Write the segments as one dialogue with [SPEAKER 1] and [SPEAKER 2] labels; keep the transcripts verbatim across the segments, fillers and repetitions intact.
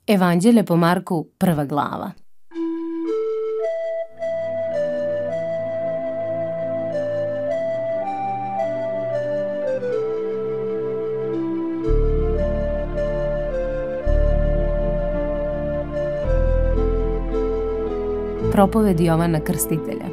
[SPEAKER 1] Evanđelje po Marku, prva glava. Propoved Jovana Krstitelja.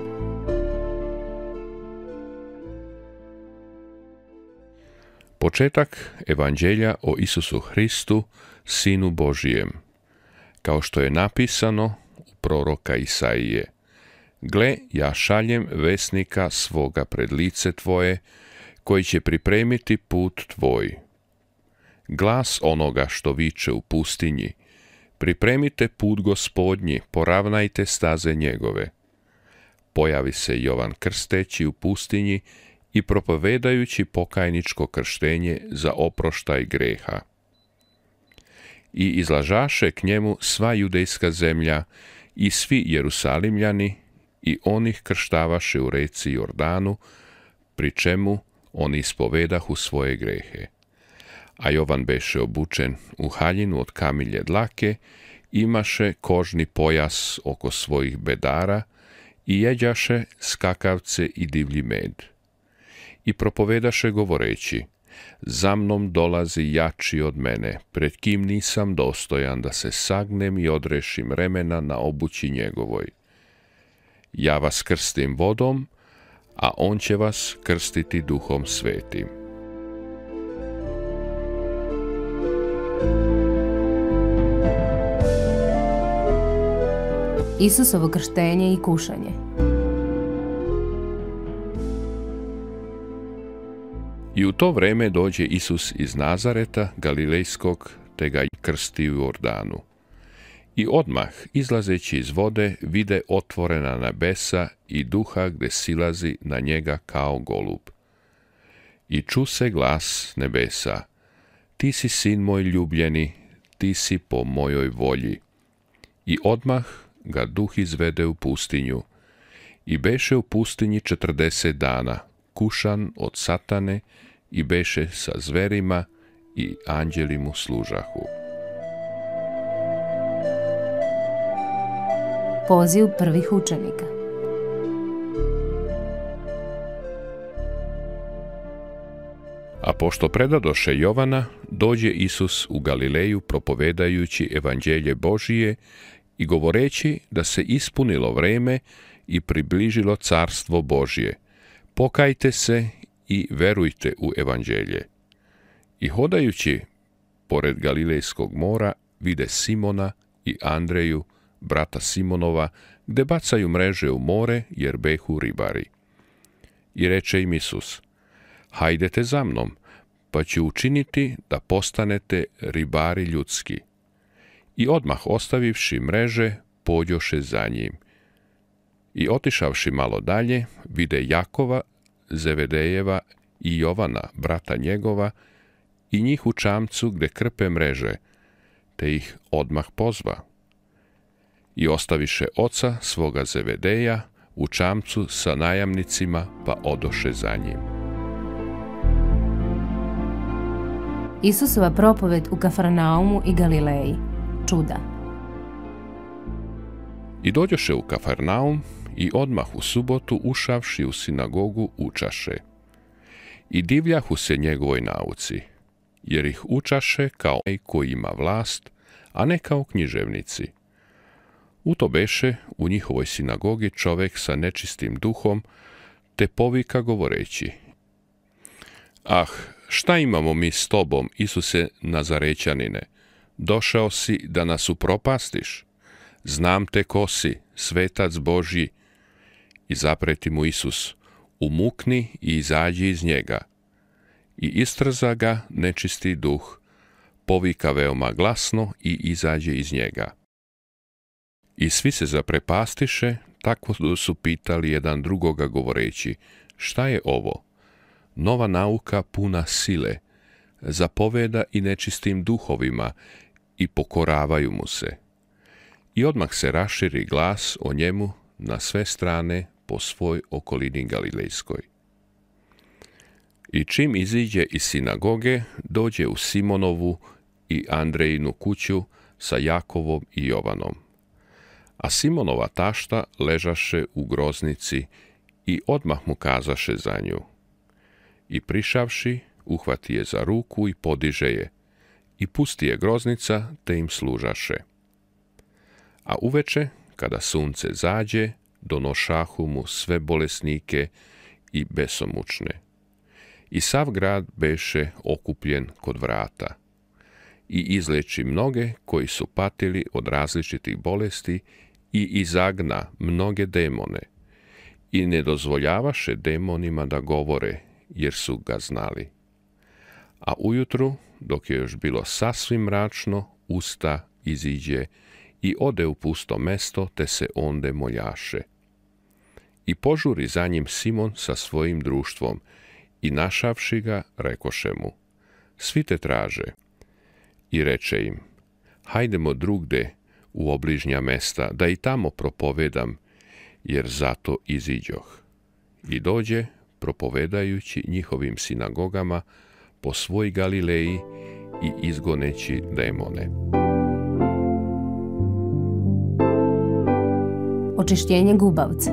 [SPEAKER 2] Početak Evanđelja o Isusu Hristu, Sinu Božijem, kao što je napisano u proroka Isaije. Gle, ja šaljem vesnika svoga pred lice tvoje, koji će pripremiti put tvoj. Glas onoga što viče u pustinji, pripremite put Gospodnji, poravnajte staze njegove. Pojavi se Jovan Krsteći u pustinji i propovedajući pokajničko krštenje za oproštaj greha. I izlažaše k njemu sva judejska zemlja i svi Jerusalimljani, i onih krštavaše u reci Jordanu, pri čemu oni ispovedahu svoje grehe. A Jovan beše obučen u haljinu od kamilje dlake, imaše kožni pojas oko svojih bedara i jeđaše skakavce i divlji med. I propovedaše govoreći: za mnom dolazi jači od mene, pred kim nisam dostojan da se sagnem i odrešim remena na obući njegovoj. Ja vas krstim vodom, a on će vas krstiti Duhom Svetim.
[SPEAKER 1] Isusovo krštenje i kušanje.
[SPEAKER 2] I u to vreme dođe Isus iz Nazareta Galilejskog, te ga krsti u Jordanu. I odmah, izlazeći iz vode, vide otvorena nebesa i Duha gde silazi na njega kao golub. I ču se glas nebesa: ti si sin moj ljubljeni, ti si po mojoj volji. I odmah ga Duh izvede u pustinju. I beše u pustinji četrdeset dana, kušan od satane, i beše sa zverima, i anđeli mu služahu.
[SPEAKER 1] Poziv prvih učenika.
[SPEAKER 2] A pošto predadoše Jovana, dođe Isus u Galileju propovedajući evanđelje Božije i govoreći da se ispunilo vreme i približilo carstvo Božje. Pokajte se i verujte u evanđelje. I hodajući pored Galilejskog mora, vide Simona i Andreju, brata Simonova, gde bacaju mreže u more, jer behu ribari. I reče im Isus: hajdete za mnom, pa ću učiniti da postanete ribari ljudski. I odmah ostavivši mreže, pođoše za njim. I otišavši malo dalje, vide Jakova, Zevedejeva i Jovana, brata njegova, i njih u čamcu gde krpe mreže, te ih odmah pozva. I ostaviše oca svoga Zevedeja u čamcu sa najamnicima, pa odoše za njim.
[SPEAKER 1] Isusova propoved u Kafarnaumu i Galileji. Čuda.
[SPEAKER 2] I dođoše u Kafarnaum, i odmah u subotu, ušavši u sinagogu, učaše. I divljahu se njegovoj nauci, jer ih učaše kao onaj koji ima vlast, a ne kao književnici. U to beše u njihovoj sinagogi čovek sa nečistim duhom, te povika govoreći: ah, šta imamo mi s tobom, Isuse Nazarećanine? Došao si da nas upropastiš? Znam te ko si, svetac Božji. I zapreti mu Isus: umukni i izađi iz njega. I istrza ga nečisti duh, povika veoma glasno i izađe iz njega. I svi se zaprepastiše, tako da su pitali jedan drugoga govoreći: šta je ovo? Nova nauka puna sile, zapoveda i nečistim duhovima, i pokoravaju mu se. I odmah se raširi glas o njemu na sve strane po svoj okolini Galilejskoj. I čim iziđe iz sinagoge, dođe u Simonovu i Andrejinu kuću, sa Jakovom i Jovanom. A Simonova tašta ležaše u groznici i odmah mu kazaše za nju. I prišavši, uhvati je za ruku i podiže je, i pusti je groznica, te im služaše. A uveče, kada sunce zađe, donošahu mu sve bolesnike i besomučne. I sav grad beše okupljen kod vrata. I izleči mnoge koji su patili od različitih bolesti i izagna mnoge demone. I ne dozvoljavaše demonima da govore, jer su ga znali. A ujutru, dok je još bilo sasvim mračno, usta iziđe i ode u pusto mesto, te se onde moljaše. I požuri za njim Simon sa svojim društvom, i našavši ga, rekoše mu: svi te traže. I reče im: hajdemo drugde u obližnja mesta, da i tamo propovedam, jer zato iziđoh. I dođe, propovedajući njihovim sinagogama po svoj Galileji i izgoneći demone.
[SPEAKER 1] Očišćenje gubavca.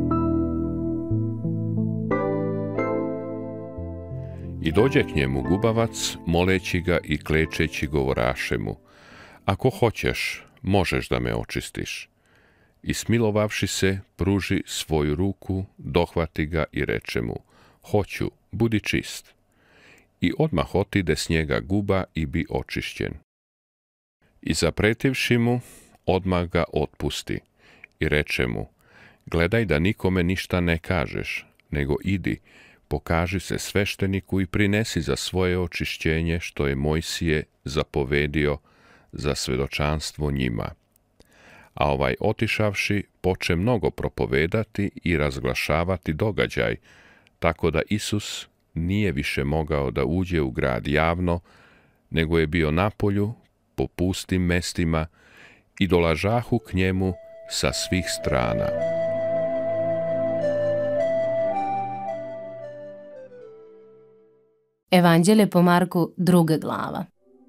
[SPEAKER 2] I dođe k njemu gubavac, moleći ga i klečeći govoraše mu: ako hoćeš, možeš da me očistiš. I smilovavši se, pruži svoju ruku, dohvati ga i reče mu: hoću, budi čist. I odmah otide s njega guba i bi očišćen. I zapretivši mu, odmah ga otpusti i reče mu: gledaj da nikome ništa ne kažeš, nego idi, pokaži se svešteniku i prinesi za svoje očišćenje što je Mojsije zapovedio za svedočanstvo njima. A ovaj otišavši poče mnogo propovedati i razglašavati događaj, tako da Isus nije više mogao da uđe u grad javno, nego je bio napolju, po pustim mestima, i dolažahu k njemu sa svih strana.
[SPEAKER 1] Evanđelje po Marku, druga glava.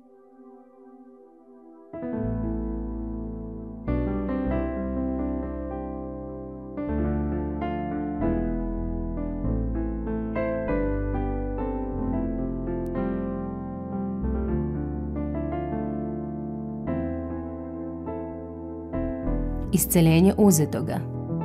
[SPEAKER 1] Isceljenje uzetoga.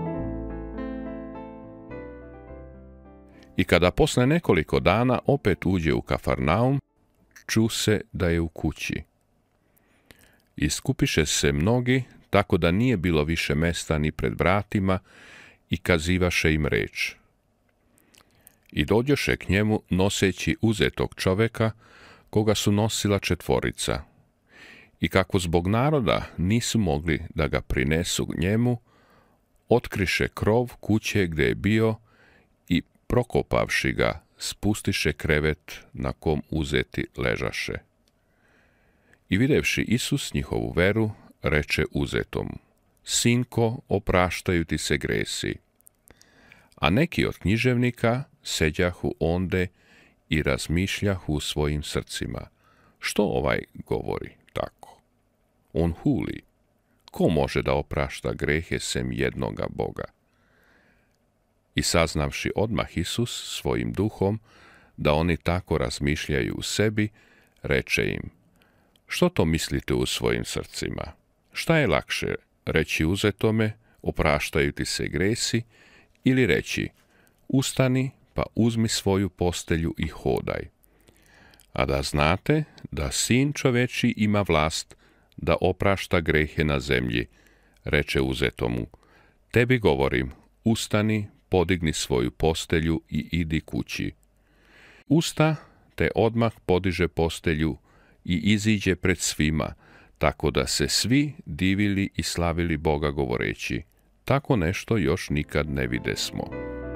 [SPEAKER 2] I kada posle nekoliko dana opet uđe u Kafarnaum, ču se da je u kući. I skupiše se mnogi, tako da nije bilo više mesta ni pred vratima, i kazivaše im reč. I dođoše k njemu noseći uzetog čoveka, koga su nosila četvorica. I kako zbog naroda nisu mogli da ga prinesu njemu, otkriše krov kuće gde je bio i prokopavši ga, spustiše krevet na kom uzeti ležaše. I videvši Isus njihovu veru, reče uzetom: sinko, opraštaju ti se gresi. A neki od književnika seđahu onde i razmišljahu u svojim srcima: što ovaj govori tako? On huli. Ko može da oprašta grehe sem jednoga Boga? I saznavši odmah Isus svojim duhom da oni tako razmišljaju u sebi, reče im: što to mislite u svojim srcima? Šta je lakše, reći uzetome: opraštaju ti se gresi, ili reći: ustani pa uzmi svoju postelju i hodaj? A da znate da Sin čoveči ima vlast da oprašta grehe na zemlji, reče uzetomu: tebi govorim, ustani, podigni svoju postelju i idi kući. Usta, te odmah podiže postelju i iziđe pred svima, tako da se svi divili i slavili Boga govoreći: tako nešto još nikad ne videsmo.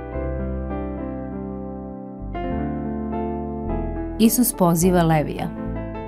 [SPEAKER 1] Isus poziva Levija.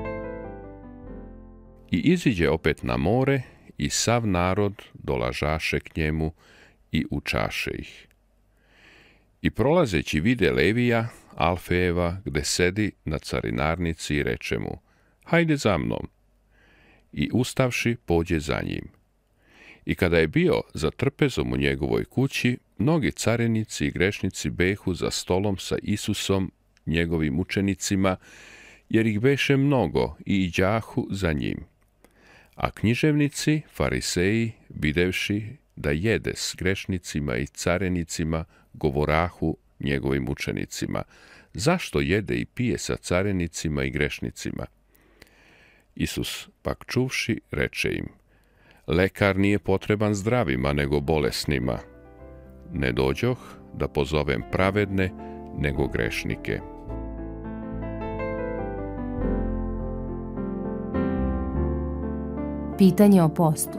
[SPEAKER 2] I iziđe opet na more, i sav narod dolažaše k njemu i učaše ih. I prolazeći vide Levija, Alfejeva, gde sedi na carinarnici, i reče mu: hajde za mnom. i ustavši pođe za njim. I kada je bio za trpezom u njegovoj kući, mnogi carinici i grešnici behu za stolom sa Isusom, njegovim učenicima, jer ih beše mnogo i iđahu za njim. A književnici, fariseji, videvši da jede s grešnicima i carinicima, govorahu njegovim učenicima: zašto jede i pije sa carinicima i grešnicima? Isus pak čuvši reče im: lekar nije potreban zdravima, nego bolesnima. Ne dođoh da pozovem pravedne, nego grešnike.
[SPEAKER 1] Pitanje o postu.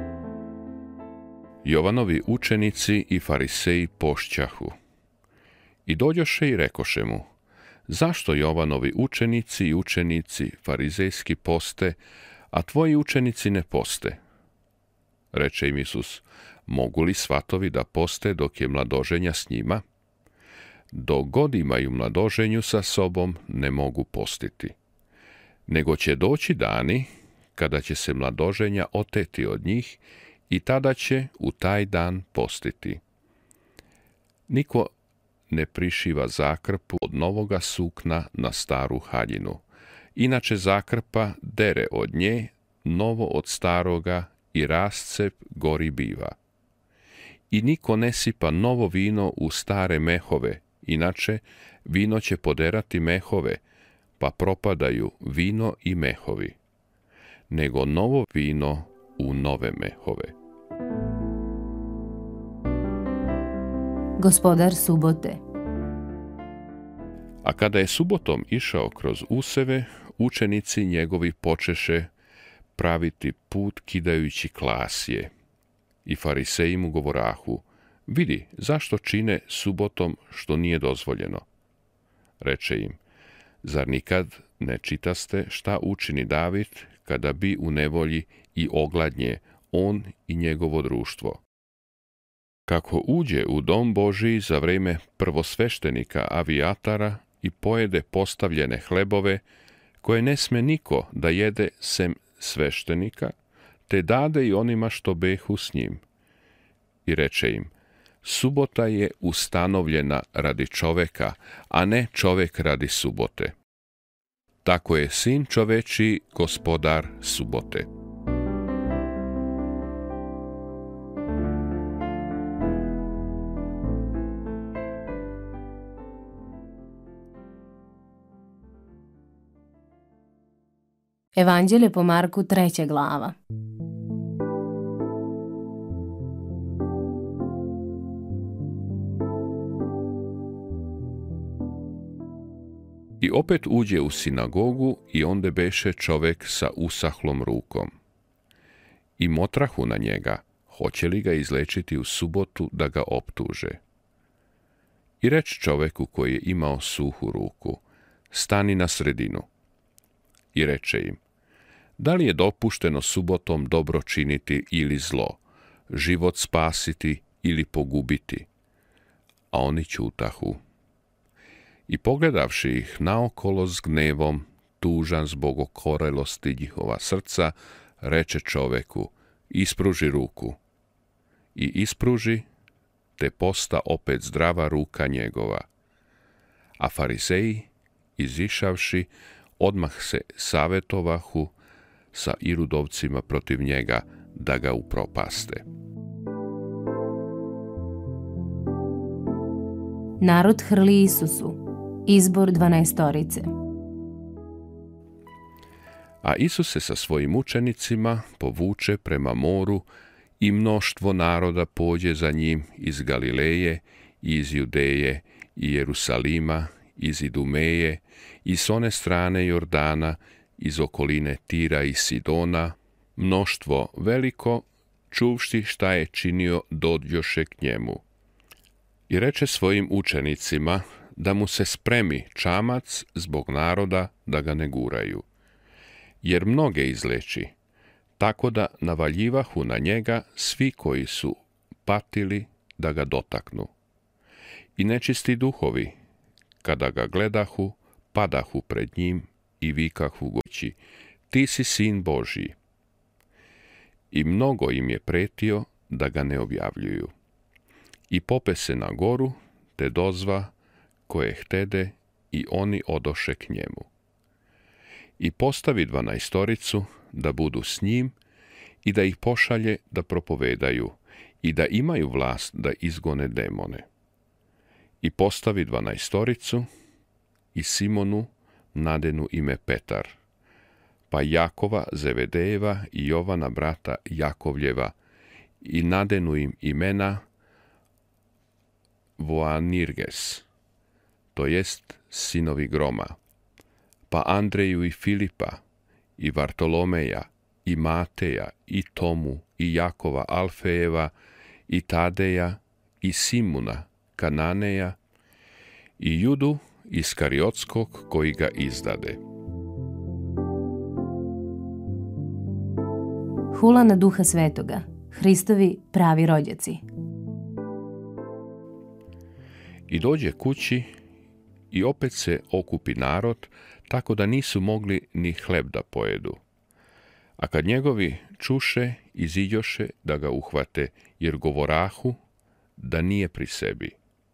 [SPEAKER 2] Jovanovi učenici i fariseji pošćahu. I dođoše i rekoše mu: zašto Jovanovi učenici i učenici farizejski poste, a tvoji učenici ne poste? Reče im Isus: mogu li svatovi da poste dok je mladoženja s njima? Dok god imaju mladoženju sa sobom, ne mogu postiti. Nego će doći dani kada će se mladoženja oteti od njih i tada će u taj dan postiti. Niko ne prišiva zakrpu od novoga sukna na staru haljinu. Inače zakrpa dere od nje, novo od staroga, i rascep gori biva. I niko ne sipa novo vino u stare mehove, inače vino će poderati mehove, pa propadaju vino i mehovi. Nego novo vino u nove mehove.
[SPEAKER 1] Gospodar subote.
[SPEAKER 2] A kada je subotom išao kroz useve, učenici njegovi počeše praviti put kidajući klasje. I fariseji mu govorahu: vidi, zašto čine subotom što nije dozvoljeno? Reče im: zar nikad ne čitaste šta učini David kada bi u nevolji i ogladnje on i njegovo društvo? Kako uđe u dom Božiji za vreme prvosveštenika Avijatara i pojede postavljene hlebove, koje ne sme niko da jede sem sveštenika, te dade i onima što behu s njim. I reče im: subota je ustanovljena radi čoveka, a ne čovek radi subote. Tako je sin čoveči gospodar subote.
[SPEAKER 1] Evanđelje po Marku, treća glava.
[SPEAKER 2] I opet uđe u sinagogu i onde beše čovek sa usahlom rukom. I motrahu na njega, hoće li ga izlečiti u subotu da ga optuže. I reč čoveku koji je imao suhu ruku: stani na sredinu. I reče im: da li je dopušteno subotom dobro činiti ili zlo, život spasiti ili pogubiti? A oni ćutahu. I pogledavši ih naokolo s gnevom, tužan zbog okorelosti njihova srca, reče čoveku: ispruži ruku. I ispruži, te posta opet zdrava ruka njegova. A fariseji, izišavši, odmah se savjetovahu sa irudovcima protiv njega da ga upropaste.
[SPEAKER 1] Narod hrli Isusu. Izbor dvanaestorice.
[SPEAKER 2] A Isus se sa svojim učenicima povuče prema moru i mnoštvo naroda pođe za njim iz Galileje, iz Judeje i Jerusalima, iz Idumeje i s one strane Jordana, iz okoline Tira i Sidona. Mnoštvo veliko, čuvši šta je činio, dođoše k njemu. I reče svojim učenicima da mu se spremi čamac zbog naroda, da ga ne guraju. Jer mnoge izleči, tako da navaljivahu na njega svi koji su patili da ga dotaknu. I nečisti duhovi, kada ga gledahu, padahu pred njim i vikahu goći: ti si sin Božji. i mnogo im je pretio da ga ne objavljuju. I pope se na goru, te dozva koje htede, i oni odoše k njemu. I postavi dvanaestoricu da budu s njim i da ih pošalje da propovedaju i da imaju vlast da izgone demone. I postavi dvanaestoricu i Simonu nadenu ime Petar, pa Jakova Zevedejeva i Jovana brata Jakovljeva i nadenu im imena Boanerges, to jest sinovi groma, pa Andreju i Filipa i Vartolomeja i Mateja i Tomu i Jakova Alfejeva i Tadeja i Simuna Kananeja i Judu Iskariotskog koji ga izdade.
[SPEAKER 1] Hula na Duha Svetoga, Hristovi pravi rođaci.
[SPEAKER 2] I dođe kući i opet se okupi narod, tako da nisu mogli ni hleb da pojedu. A kad njegovi čuše, iziđoše da ga uhvate, jer govorahu da nije pri sebi.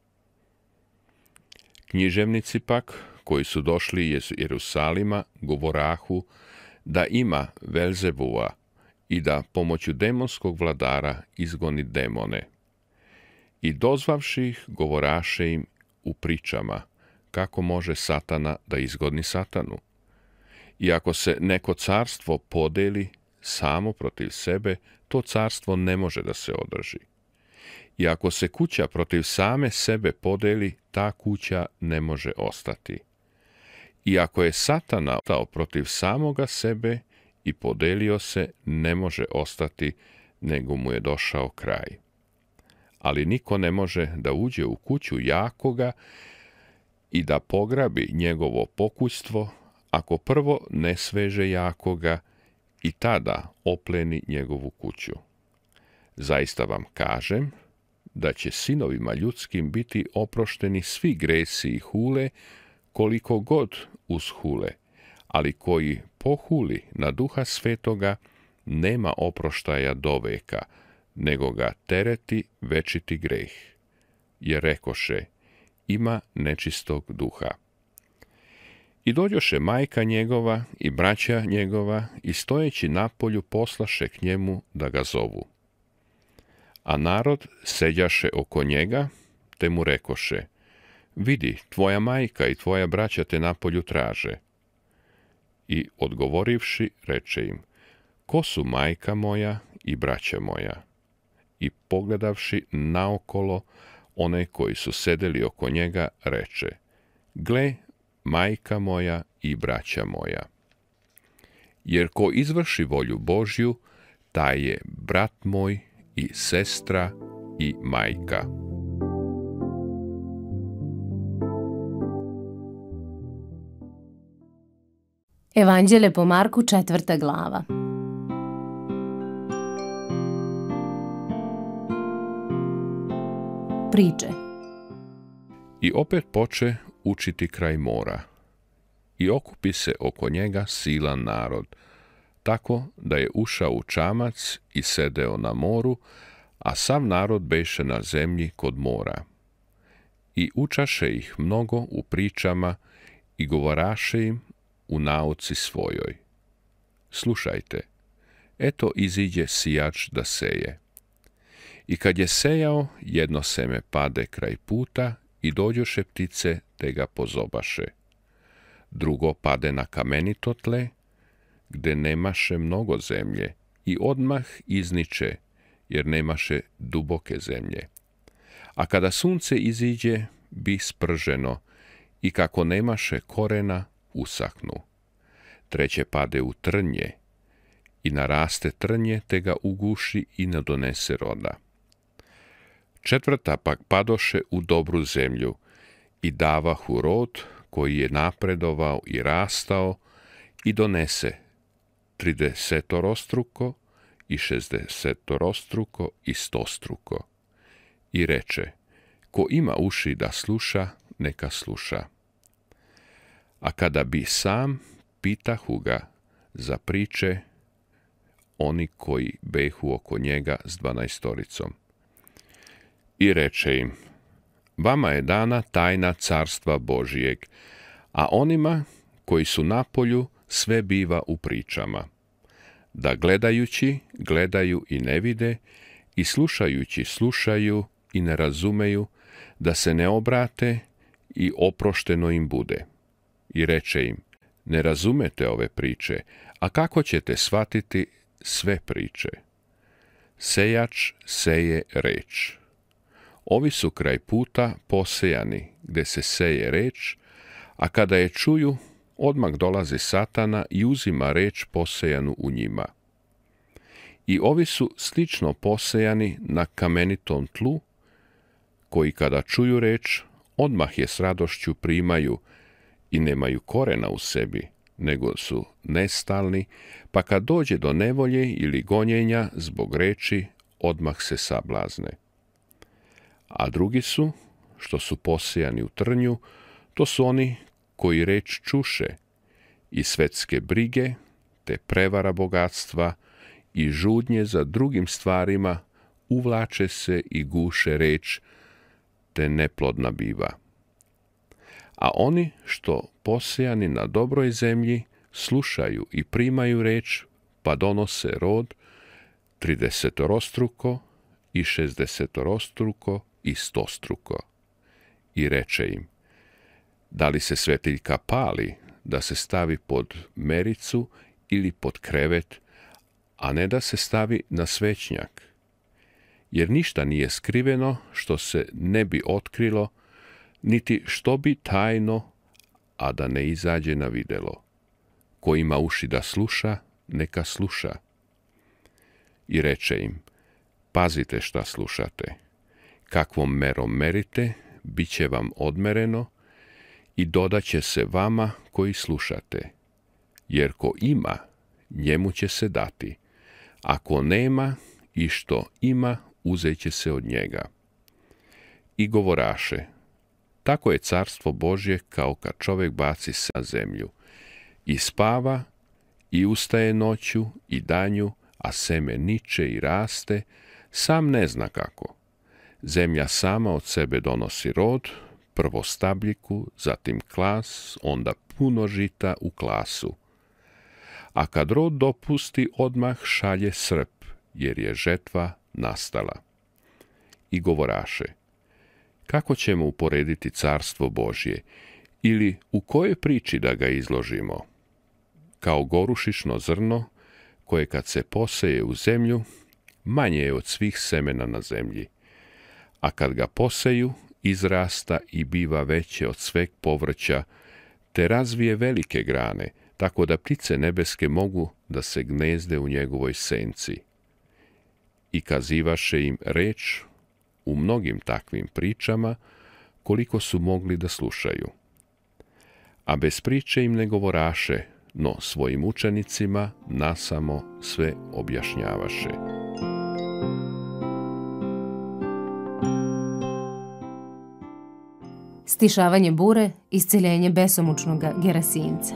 [SPEAKER 2] Književnici pak, koji su došli iz Jerusalima, govorahu da ima Velzebua i da pomoću demonskog vladara izgoni demone. I dozvavši ih, govoraše im u pričama, kako može Satana da izgoni Satanu. I ako se neko carstvo podeli samo protiv sebe, to carstvo ne može da se održi. I ako se kuća protiv same sebe podeli, ta kuća ne može ostati. I ako je Satana ostao protiv samoga sebe i podelio se, ne može ostati, nego mu je došao kraj. Ali niko ne može da uđe u kuću jakoga i da pograbi njegovo pokućstvo, ako prvo ne sveže jakoga i tada opleni njegovu kuću. Zaista vam kažem da će sinovima ljudskim biti oprošteni svi gresi i hule, koliko god ushule, ali koji pohuli na Duha Svetoga nema oproštaja do veka, nego ga tereti večiti greh. Jer rekoše, ima nečistog duha. I dođoše majka njegova i braća njegova i stojeći napolju poslaše k njemu da ga zovu. A narod seđaše oko njega, te mu rekoše, vidi, tvoja majka i tvoja braća te napolju traže. I odgovorivši, reče im, ko su majka moja i braća moja? I pogledavši naokolo one koji su sedeli oko njega, reče, gle, majka moja i braća moja. Jer ko izvrši volju Božju, taj je brat moj i sestra i majka.
[SPEAKER 1] Evanđelje po Marku, četvrta glava. Priče.
[SPEAKER 2] I opet poče učiti kraj mora. I okupi se oko njega silan narod, tako da je ušao u čamac i sedeo na moru, a sav narod beše na zemlji kod mora. I učaše ih mnogo u pričama i govoraše im u nauci svojoj. Slušajte, eto iziđe sijač da seje. I kad je sejao, jedno seme pade kraj puta i dođoše ptice te ga pozobaše. Drugo pade na kamenito tle, gde nemaše mnogo zemlje, i odmah izniče, jer nemaše duboke zemlje. A kada sunce iziđe, bi sprženo, i kako nemaše korena, usahnu. Treće pade u trnje, i naraste trnje, te ga uguši i ne donese roda. Četvrta pak padoše u dobru zemlju, i davahu rod, koji je napredovao i rastao, i donese tridesetorostruko, i šezdesetorostruko, i stostruko. I reče, ko ima uši da sluša, neka sluša. A kada bi sam, pitahu ga za priče, oni koji behu oko njega s dvanaestoricom. I reče im, vama je dana tajna carstva Božijeg, a onima koji su na polju sve biva u pričama. Da gledajući, gledaju i ne vide, i slušajući, slušaju i ne razumeju, da se ne obrate i oprošteno im bude. I reče im, ne razumete ove priče, a kako ćete shvatiti sve priče? Sejač seje reč. Ovi su kraj puta posejani, gdje se seje reč, a kada je čuju, odmah dolazi Satana i uzima reč posejanu u njima. I ovi su slično posejani na kamenitom tlu, koji kada čuju reč, odmah je s radošću primaju i nemaju korena u sebi, nego su nestalni, pa kad dođe do nevolje ili gonjenja zbog reči, odmah se sablazne. A drugi su, što su posejani u trnju, to su oni koji reč čuše i svetske brige, te prevara bogatstva i žudnje za drugim stvarima uvlače se i guše reč, te neplodna biva. A oni što posejani na dobroj zemlji slušaju i primaju reč, pa donose rod tridesetorostruko i šezdesetorostruko i stostruko. I reče im, da li se svetiljka pali, da se stavi pod mericu ili pod krevet, a ne da se stavi na svećnjak? Jer ništa nije skriveno što se ne bi otkrilo, niti što bi tajno, a da ne izađe na videlo. Ko ima uši da sluša, neka sluša. I reče im, pazite šta slušate. Kakvom merom merite, bit će vam odmereno i dodaće se vama koji slušate. Jer ko ima, njemu će se dati. Ako nema i što ima, uzet će se od njega. I govoraše, tako je carstvo Božje kao kad čovjek baci se na zemlju i spava i ustaje noću i danju, a seme niče i raste, sam ne zna kako. Zemlja sama od sebe donosi rod, prvo stabljiku, zatim klas, onda puno žita u klasu. A kad rod dopusti, odmah šalje srp, jer je žetva nastala. I govoraše, kako ćemo uporediti carstvo Božje, ili u kojoj priči da ga izložimo? Kao gorušično zrno, koje kad se poseje u zemlju, manje je od svih semena na zemlji, a kad ga poseju, izrasta i biva veće od sveg povrća, te razvije velike grane, tako da ptice nebeske mogu da se gnezde u njegovoj senci. I kazivaše im reč u mnogim takvim pričama, koliko su mogli da slušaju. A bez priče im ne govoraše, no svojim učenicima nasamo sve objašnjavaše.
[SPEAKER 1] Stišavanje bure, isceljenje besomučnog Gerasinca.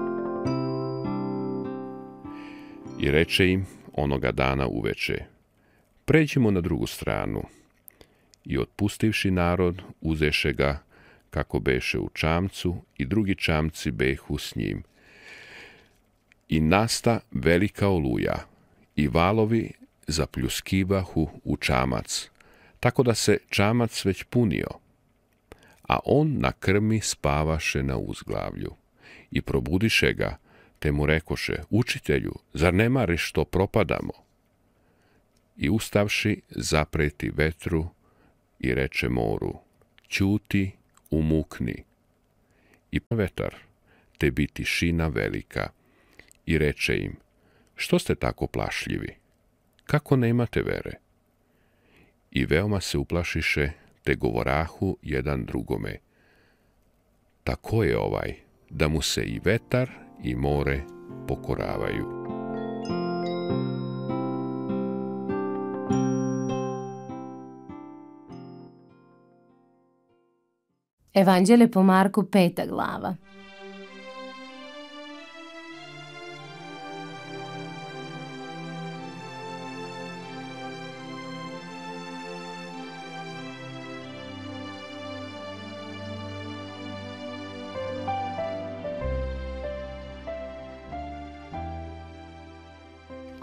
[SPEAKER 2] I reče im onoga dana uveče, pređimo na drugu stranu. I otpustivši narod, uzeše ga kako beše u čamcu i drugi čamci behu s njim. I nasta velika oluja i valovi zapljuskivahu u čamac, tako da se čamac već punio. A on na krmi spavaše na uzglavlju. I probudiše ga, te mu rekoše, učitelju, zar ne mariš što propadamo? I ustavši, zapreti vetru i reče moru, ćuti, umukni. I vetar, te bi tišina velika. I reče im, što ste tako plašljivi? Kako nemate vere? I veoma se uplašiše, te govorahu jedan drugome, tako je ovaj, da mu se i vetar i more pokoravaju.
[SPEAKER 1] Evanđelje po Marku, peta glava.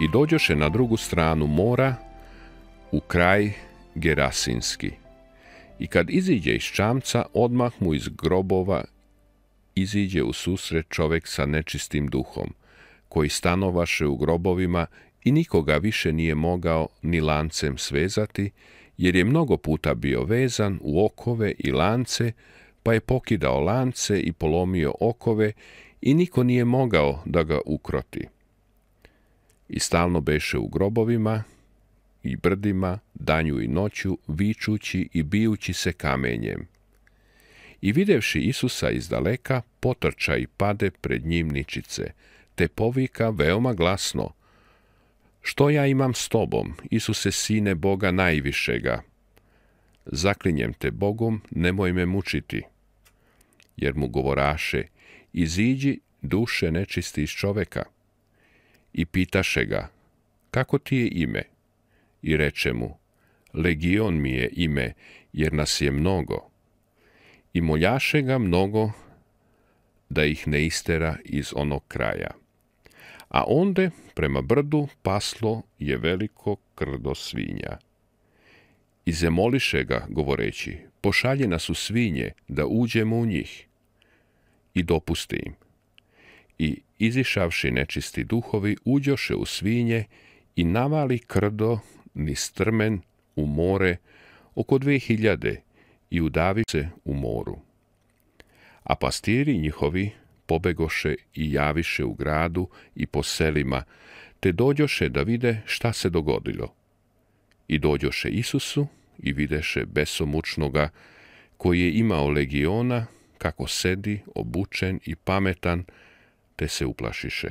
[SPEAKER 2] I dođoše na drugu stranu mora, u kraj Gerasinski. I kad iziđe iz čamca, odmah mu iz grobova iziđe u susret čovjek sa nečistim duhom, koji stanovaše u grobovima i nikoga više nije mogao ni lancem svezati, jer je mnogo puta bio vezan u okove i lance, pa je pokidao lance i polomio okove i niko nije mogao da ga ukroti. I stalno beše u grobovima i brdima, danju i noću, vičući i bijući se kamenjem. I videvši Isusa izdaleka, potrča i pade pred njim ničice, te povika veoma glasno: Što ja imam s tobom, Isuse, sine Boga najvišega? Zaklinjem te Bogom, nemoj me mučiti. Jer mu govoraše: Iziđi, duše nečisti iz čoveka. I pitaše ga: Kako ti je ime? I reče mu: Legion mi je ime, jer nas je mnogo. I moljaše ga mnogo da ih ne istera iz onog kraja. A onde, prema brdu, paslo je veliko krdo svinja. I zamoliše ga, govoreći: Pošalji nas u svinje, da uđemo u njih. I dopusti im. I izišavši nečisti duhovi, uđoše u svinje i navali krdo ni strmen u more oko dve hiljade i udavi se u moru. A pastiri njihovi pobegoše i javiše u gradu i po selima, te dođoše da vide šta se dogodilo. I dođoše Isusu i videše besomučnoga, koji je imao legiona, kako sedi, obučen i pametan, te se uplašiše.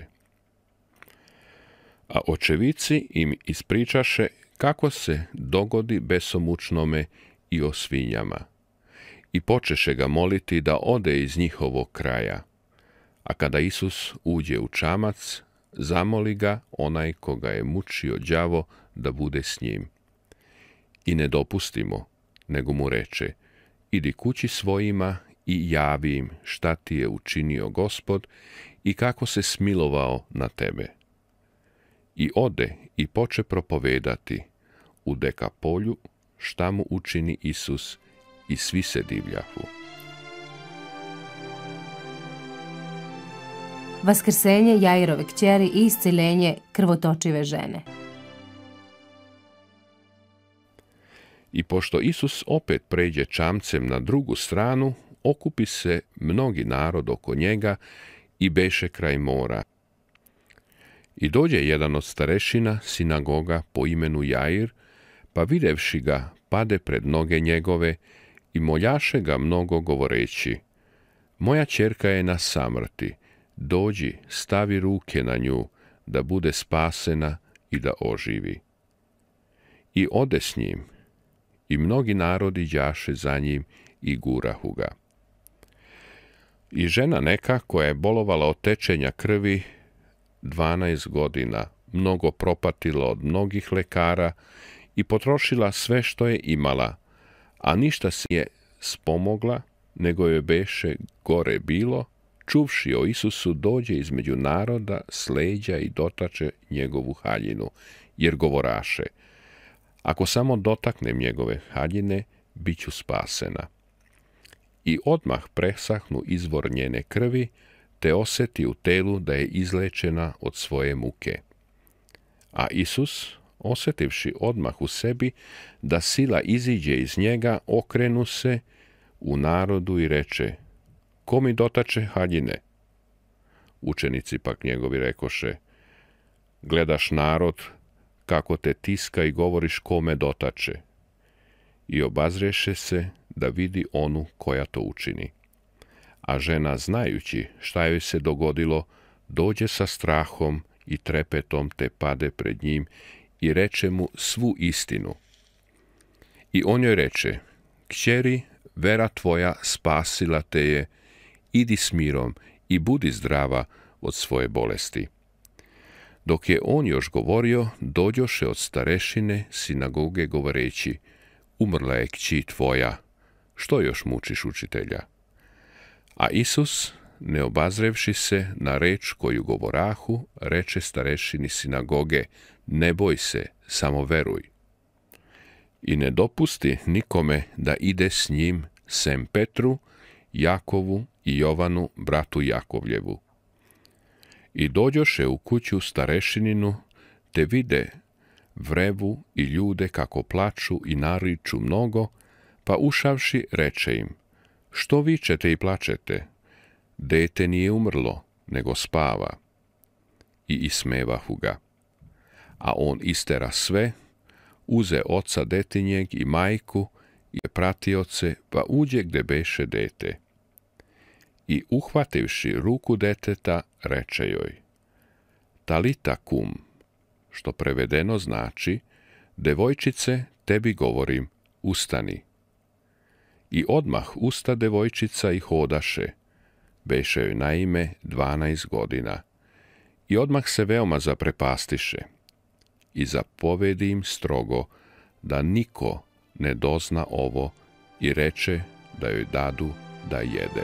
[SPEAKER 2] A očevici im ispričaše kako se dogodi besomučnome i o svinjama. I počeše ga moliti da ode iz njihovog kraja. A kada Isus uđe u čamac, zamoli ga onaj koga je mučio đavo da bude s njim. I ne dopustimo, nego mu reče: Idi kući svojima i javi im šta ti je učinio Gospod i kako se smilovao na tebe. I ode i poče propovedati u Dekapolju šta mu učini Isus, i svi se divljahu.
[SPEAKER 1] Vaskrsenje Jairove kćeri i isceljenje krvotočive žene.
[SPEAKER 2] I pošto Isus opet pređe čamcem na drugu stranu, okupi se mnogi narod oko njega i beše kraj mora. I dođe jedan od starešina sinagoga po imenu Jair, pa videvši ga, pade pred noge njegove i moljaše ga mnogo, govoreći: Moja ćerka je na samrti, dođi, stavi ruke na nju, da bude spasena i da oživi. I ode s njim, i mnogi narodi đaše za njim i gurahu ga. I žena neka, koja je bolovala od tečenja krvi dvanaest godina, mnogo propatila od mnogih lekara i potrošila sve što je imala, a ništa se je spomogla, nego joj beše gore bilo, čuvši o Isusu, dođe između naroda s leđa i dotače njegovu haljinu, jer govoraše: Ako samo dotaknem njegove haljine, bit ću spasena. I odmah presahnu izvor njene krvi, te osjeti u telu da je izlečena od svoje muke. A Isus, osjetivši odmah u sebi da sila iziđe iz njega, okrenu se u narodu i reče: Ko mi dotače haljine? Učenici pak njegovi rekoše: Gledaš narod kako te tiska i govoriš kome dotače. I obazreše se da vidi onu koja to učini. A žena, znajući šta joj se dogodilo, dođe sa strahom i trepetom, te pade pred njim i reče mu svu istinu. I on joj reče: Kćeri, vera tvoja spasila te je, idi s mirom i budi zdrava od svoje bolesti. Dok je on još govorio, dođoše od starešine sinagoge govoreći: Umrla je kći tvoja, što još mučiš učitelja? A Isus, ne obazrevši se na reč koju govorahu, reče starešini sinagoge, ne boj se, samo veruj. I ne dopusti nikome da ide s njim sem Petru, Jakovu i Jovanu, bratu Jakovljevu. I dođoše u kuću starešininu, te vide vrevu i ljude kako plaču i nariču mnogo, pa ušavši reče im, što vičete i plačete? Dete nije umrlo, nego spava. I ismevahu ga. A on istera sve, uze oca detinjeg i majku i pratioce, pa uđe gde beše dete. I uhvativši ruku deteta, reče joj, talita kum, što prevedeno znači, devojčice, tebi govorim, ustani. I odmah usta devojčica i hodaše, beše joj naime dvanaest godina, i odmah se veoma zaprepastiše. I zapovedi im strogo da niko ne dozna ovo i reče da joj dadu da jede.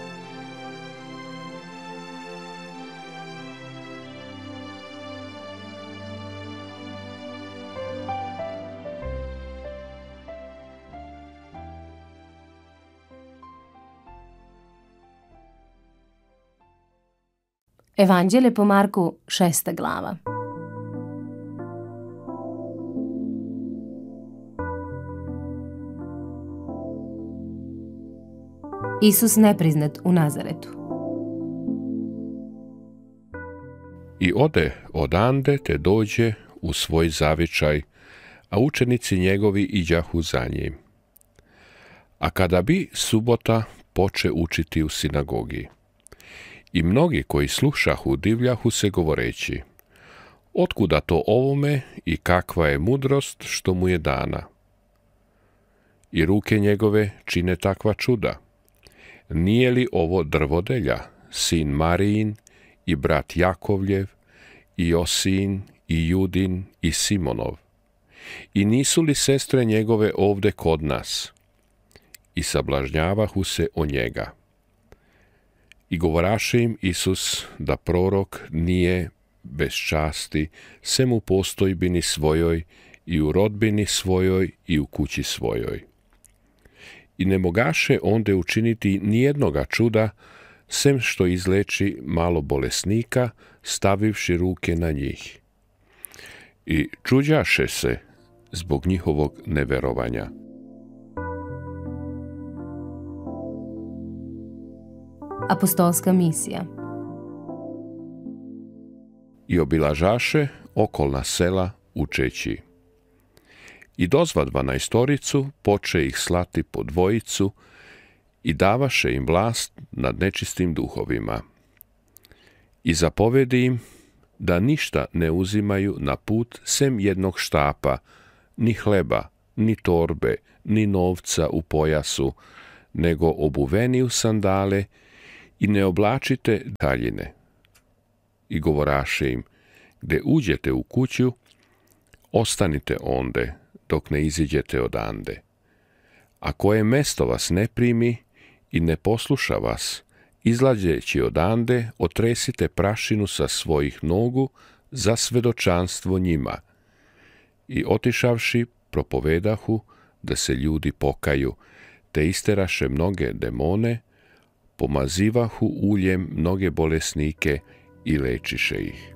[SPEAKER 1] Evanđelje po Marku, šesta glava. Isus nepriznat u Nazaretu.
[SPEAKER 2] I ode odande te dođe u svoj zavičaj, a učenici njegovi iđahu za njim. A kada bi subota, poče učiti u sinagogi. I mnogi koji slušahu divljahu se govoreći, otkuda to ovome i kakva je mudrost što mu je dana? I ruke njegove čine takva čuda. Nije li ovo drvodelja, sin Marijin i brat Jakovljev, i Josin, i Judin, i Simonov? I nisu li sestre njegove ovde kod nas? I sablažnjavahu se o njega. I govoraše im Isus da prorok nije bez časti, sem u postojbini svojoj, i u rodbini svojoj, i u kući svojoj. I ne mogaše onde učiniti nijednoga čuda, sem što izleči malo bolesnika, stavivši ruke na njih. I čuđaše se zbog njihovog neverovanja.
[SPEAKER 1] Apostolska misija.
[SPEAKER 2] I obilažaše okolna sela učeći. I dozvadva na istoricu, poče ih slati po dvojicu i davaše im vlast nad nečistim duhovima. I zapovedi im da ništa ne uzimaju na put sem jednog štapa, ni hleba, ni torbe, ni novca u pojasu, nego obuveni u sandale i ne oblačite daljine. I govoraše im, gde uđete u kuću, ostanite onde, dok ne iziđete odande. A koje mesto vas ne primi i ne posluša vas, izlazeći odande, otresite prašinu sa svojih nogu za svedočanstvo njima. I otišavši, propovedahu da se ljudi pokaju, te isteraše mnoge demone, pomazivahu uljem mnoge bolesnike i lečiše ih.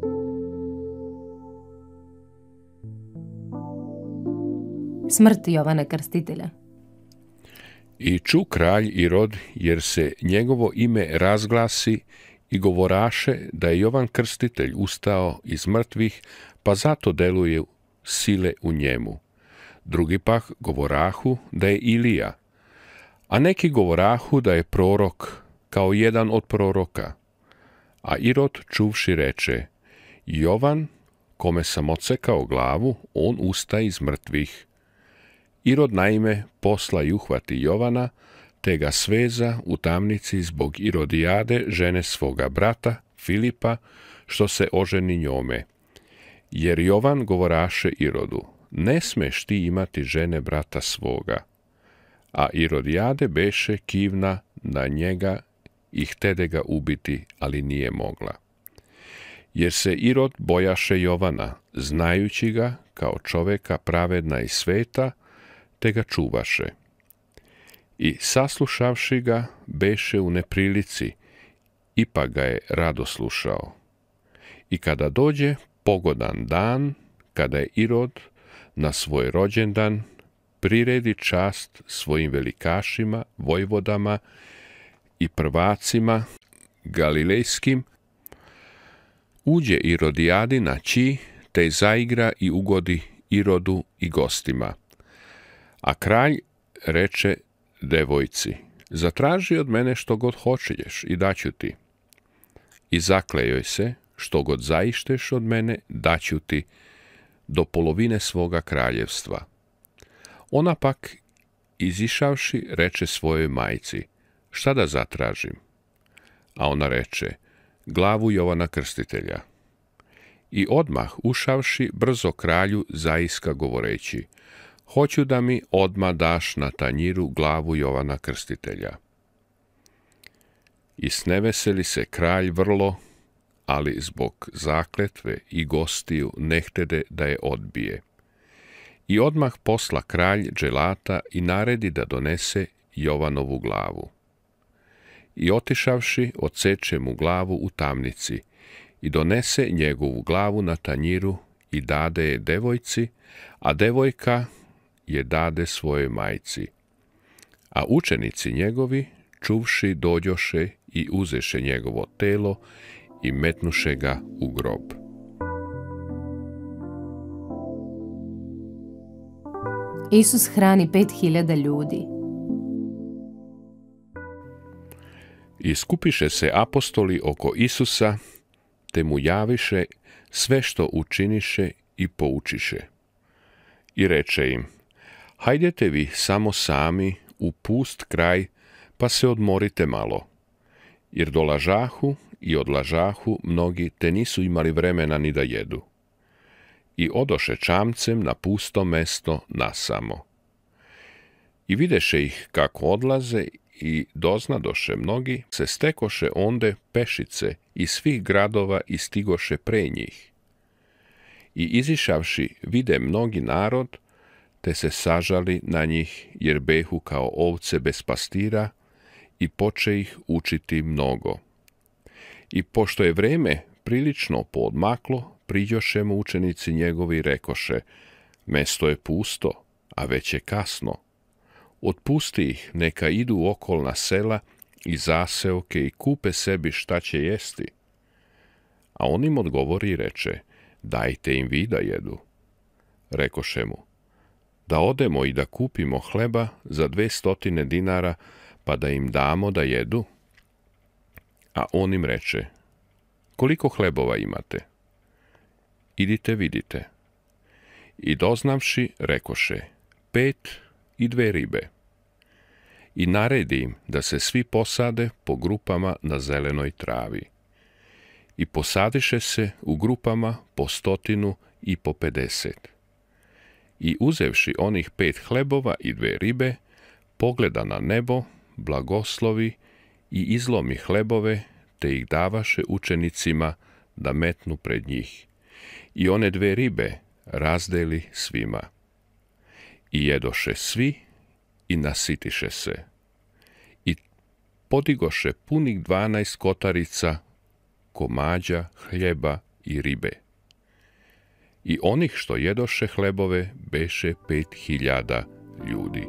[SPEAKER 1] Smrt Jovana Krstitelja.
[SPEAKER 2] I ču kralj Irod, jer se njegovo ime razglasi i govoraše da je Jovan Krstitelj ustao iz mrtvih, pa zato deluju sile u njemu. Drugi pak govorahu da je Ilija, a neki govorahu da je prorok, kao jedan od proroka. A Irod čuvši reče, Jovan, kome sam odsekao glavu, on usta iz mrtvih. Irod naime posla i uhvati Jovana, te ga sveza u tamnici zbog Irodijade, žene svoga brata, Filipa, što se oženi njome. Jer Jovan govoraše Irodu, ne smeš ti imati žene brata svoga. A Irodijade beše kivna na njega i htede ga ubiti, ali nije mogla. Jer se Irod bojaše Jovana, znajući ga kao čoveka pravedna i sveta, te ga čuvaše. I saslušavši ga, beše u neprilici, ipak ga je rado slušao. I kada dođe pogodan dan, kada je Irod na svoj rođendan priredi čast svojim velikašima, vojvodama i prvacima galilejskim, uđe Irodijadi na ći, te zaigra i ugodi Irodu i gostima. A kralj reče devojci, zatraži od mene što god hoćeš i daću ti. I zakle joj se, što god zaišteš od mene, daću ti do polovine svoga kraljevstva. Ona pak, izišavši, reče svojoj majci, šta da zatražim? A ona reče, glavu Jovana Krstitelja. I odmah, ušavši, brzo kralju zaiska govoreći, hoću da mi odmah daš na tanjiru glavu Jovana Krstitelja. I sneveseli se kralj vrlo, ali zbog zakletve i gostiju ne htede da je odbije. I odmah posla kralj dželata i naredi da donese Jovanovu glavu. I otišavši, odseče mu glavu u tamnici i donese njegovu glavu na tanjiru i dade je devojci, a devojka je dade svojoj majci. A učenici njegovi, čuvši, dođoše i uzeše njegovo telo i metnuše ga u grob.
[SPEAKER 1] Isus hrani pet hiljada ljudi.
[SPEAKER 2] I skupiše se apostoli oko Isusa, te mu javiše sve što učiniše i poučiše. I reče im, hajdete vi samo sami u pust kraj, pa se odmorite malo, jer dolažahu i odlažahu mnogi, te nisu imali vremena ni da jedu. I odoše čamcem na pusto mesto nasamo. I videše ih kako odlaze i doznadoše mnogi, se stekoše onde pešice iz svih gradova i stigoše pre njih. I izišavši vide mnogi narod, te se sažali na njih, jer behu kao ovce bez pastira, i poče ih učiti mnogo. I pošto je vreme prilično poodmaklo, priđoše mu učenici njegovi i rekoše, mesto je pusto, a već je kasno. Otpusti ih, neka idu u okolna sela i zaseoke i kupe sebi šta će jesti. A on im odgovori i reče, dajte im vi da jedu. Rekoše mu, da odemo i da kupimo hleba za dve stotine dinara, pa da im damo da jedu? A on im reče, koliko hlebova imate? Idite vidite. I doznavši, rekoše, pet i dve ribe. I naredi im da se svi posade po grupama na zelenoj travi. I posadiše se u grupama po stotinu i po pedeset. I uzevši onih pet hlebova i dve ribe, pogleda na nebo, blagoslovi i izlomi hlebove, te ih davaše učenicima da metnu pred njih. I one dve ribe razdeli svima. I jedoše svi i nasitiše se. I podigoše punih dvanaest kotarica komađa, hljeba i ribe. I onih što jedoše hlebove beše pet hiljada ljudi.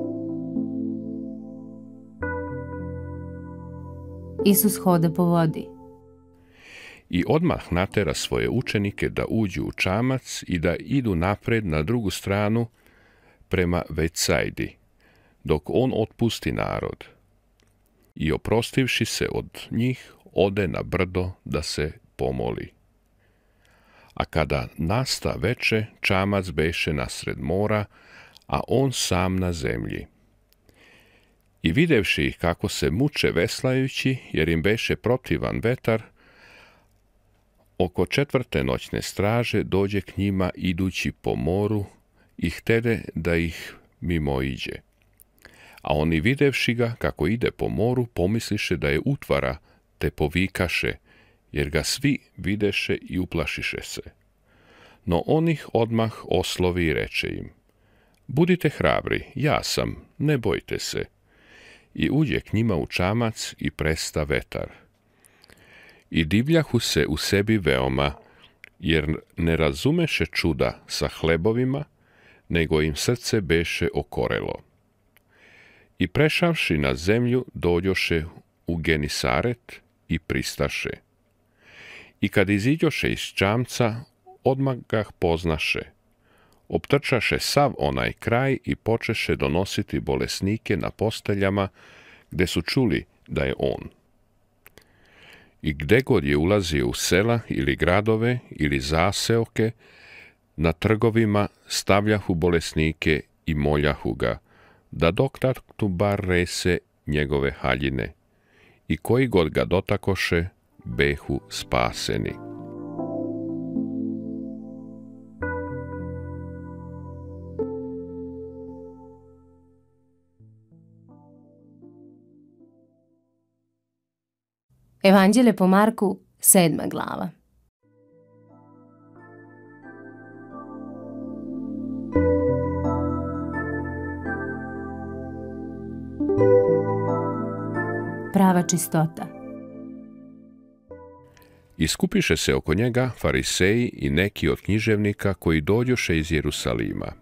[SPEAKER 1] Isus hoda po vodi.
[SPEAKER 2] I odmah natera svoje učenike da uđu u čamac i da idu napred na drugu stranu prema Vecajdi, dok on otpusti narod. I oprostivši se od njih, ode na brdo da se pomoli. A kada nasta veče, čamac beše nasred mora, a on sam na zemlji. I videvši ih kako se muče veslajući, jer im beše protivan vetar, oko četvrte noćne straže dođe k njima idući po moru i htede da ih mimoiđe. A oni videvši ga kako ide po moru, pomisliše da je utvara, te povikaše, jer ga svi videše i uplašiše se. No on ih odmah oslovi i reče im: budite hrabri, ja sam, ne bojte se. I uđe k njima u čamac i presta vetar. I divljahu se u sebi veoma, jer ne razumeše čuda sa hlebovima, nego im srce beše okorelo. I prešavši na zemlju, dođoše u Genisaret i pristaše. I kad iziđoše iz čamca, odmah ga poznaše. Optrčaše sav onaj kraj i počeše donositi bolesnike na posteljama, gde su čuli da je on. I gde god je ulazio u sela ili gradove ili zaseoke, na trgovima stavljahu bolesnike i moljahu ga, da dotaknu bar rese njegove haljine, i koji god ga dotakoše, behu spaseni.
[SPEAKER 1] Evanđelje po Marku, sedma glava. Prava čistota.
[SPEAKER 2] Iskupiše se oko njega fariseji i neki od književnika koji dođoše iz Jerusalima.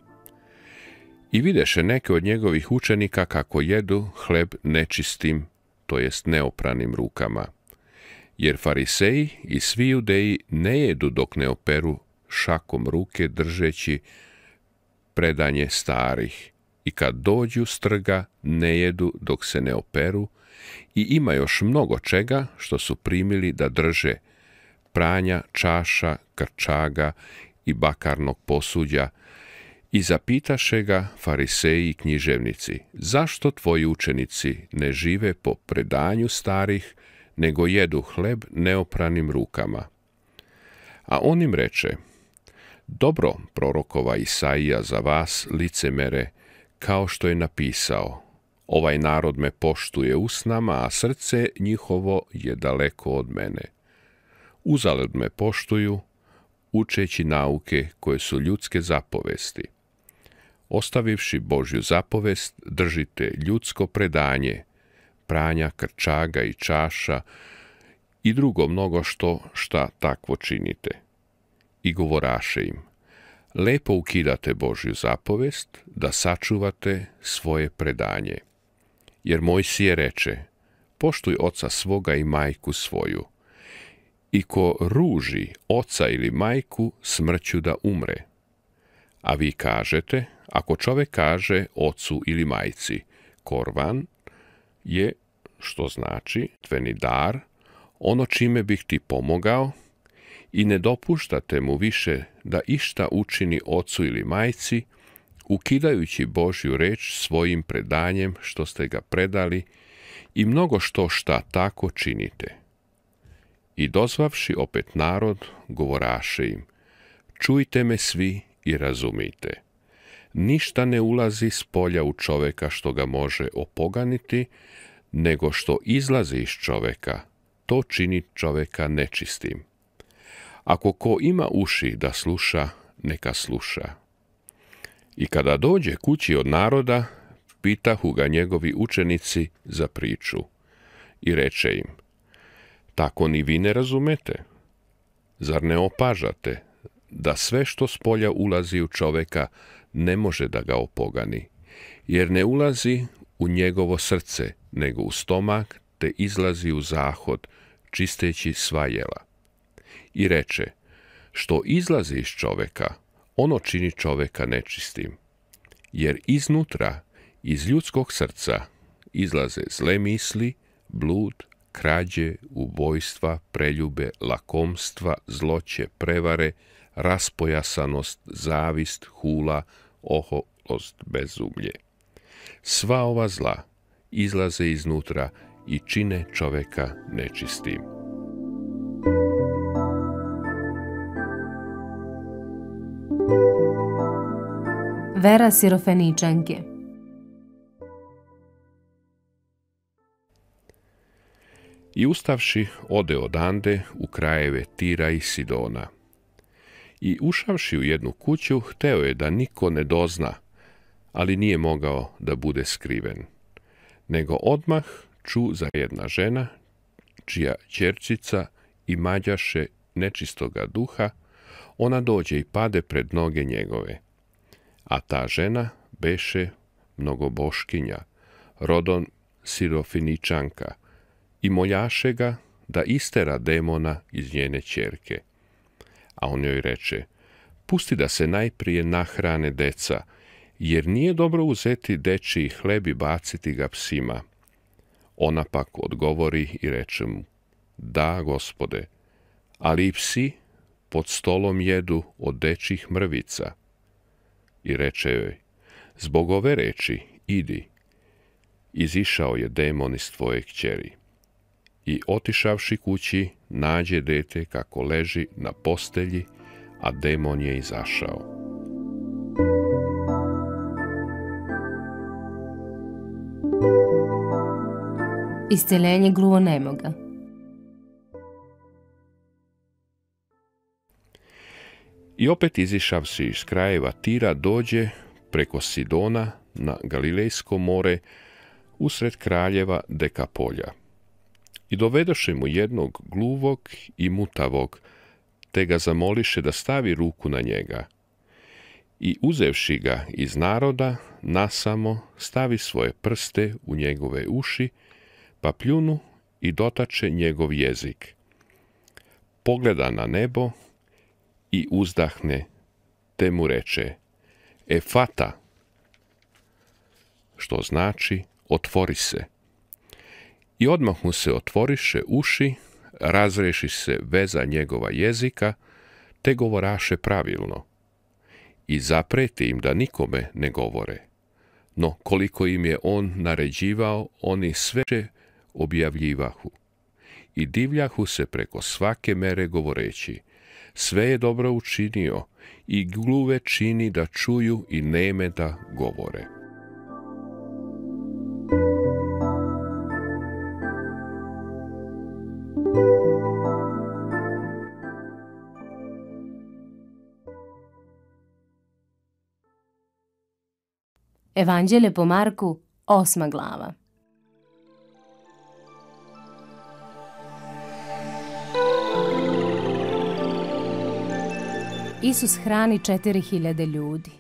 [SPEAKER 2] I videše neke od njegovih učenika kako jedu hleb nečistim, to jest neopranim rukama. Jer fariseji i svi judeji ne jedu dok ne operu šakom ruke držeći predanje starih, i kad dođu s trga ne jedu dok se ne operu, i ima još mnogo čega što su primili da drže, pranja, čaša, krčaga i bakarnog posuđa, i zapitaše ga fariseji i književnici: zašto tvoji učenici ne žive po predanju starih, nego jedu hleb neopranim rukama? A on im reče: dobro prorokova Isaija za vas, licemere, kao što je napisao: ovaj narod me poštuje usnama, a srce njihovo je daleko od mene. Uzalud me poštuju, učeći nauke koje su ljudske zapovesti. Ostavivši Božju zapovest, držite ljudsko predanje, pranja, krčaga i čaša i drugo mnogo što šta takvo činite. I govoraše im: lepo ukidate Božju zapovest da sačuvate svoje predanje. Jer Mojsije reče: poštuj oca svoga i majku svoju. I ko ruži oca ili majku, smrću da umre. A vi kažete, ako čovek kaže ocu ili majci: korvan je, što znači tveni dar, ono čime bih ti pomogao, i ne dopuštate mu više da išta učini ocu ili majci, ukidajući Božju reč svojim predanjem što ste ga predali, i mnogo što šta tako činite. I dozvavši opet narod, govoraše im: čujte me svi i razumijte. Ništa ne ulazi s polja u čoveka što ga može opoganiti, nego što izlazi iz čoveka, to čini čoveka nečistim. Ako ko ima uši da sluša, neka sluša. I kada dođe kući od naroda, pitahu ga njegovi učenici za priču. I reče im: tako ni vi ne razumete? Zar ne opažate da sve što s polja ulazi u čoveka ne može da ga opogani, jer ne ulazi u njegovo srce, nego u stomak, te izlazi u zahod, čisteći sva jela. I reče: što izlazi iz čoveka, ono čini čoveka nečistim. Jer iznutra, iz ljudskog srca, izlaze zle misli, blud, krađe, ubojstva, preljube, lakomstva, zloće, prevare, raspojasanost, zavist, hula, oholost, bezumlje. Sva ova zla izlaze iznutra i čine čoveka nečistim.
[SPEAKER 1] Vera Sirofeničanke.
[SPEAKER 2] I ustavši, ode odande u krajeve Tira i Sidona. I ušavši u jednu kuću, hteo je da niko ne dozna, ali nije mogao da bude skriven. Nego odmah ču za jedna žena, čija ćerčica imađaše nečistoga duha, ona dođe i pade pred noge njegove. A ta žena beše mnogoboškinja, rodom Sirofiničanka, i moljaše ga da istera demona iz njene ćerke. A on joj reče, pusti da se najprije nahrane deca, jer nije dobro uzeti dečiji hleb i baciti ga psima. Ona pak odgovori i reče mu, da, Gospode, ali i psi pod stolom jedu od dečjih mrvica. I reče joj, zbog ove reči, idi. Izišao je demon iz tvoje kćeri. I otišavši kući, nađe dete kako leži na postelji, a demon je izašao.
[SPEAKER 1] Isceljenje gluvonemoga.
[SPEAKER 2] I opet izišavši iz krajeva Tira dođe preko Sidona na Galilejsko more usred kraljeva Dekapolja. I dovedoše mu jednog gluvog i mutavog, te ga zamoliše da stavi ruku na njega. I uzevši ga iz naroda, nasamo stavi svoje prste u njegove uši, pa pljunu i dotače njegov jezik. Pogleda na nebo i uzdahne, te mu reče, Efata, što znači otvori se. I odmah mu se otvoriše uši, razreši se veza njegova jezika, te govoraše pravilno. I zapreti im da nikome ne govore. No koliko im je on naređivao, oni sve objavljivahu. I divljahu se preko svake mere govoreći, sve je dobro učinio i gluve čini da čuju i neme da govore.
[SPEAKER 1] Evanđelje po Marku, osma glava. Isus hrani četiri hiljade ljudi.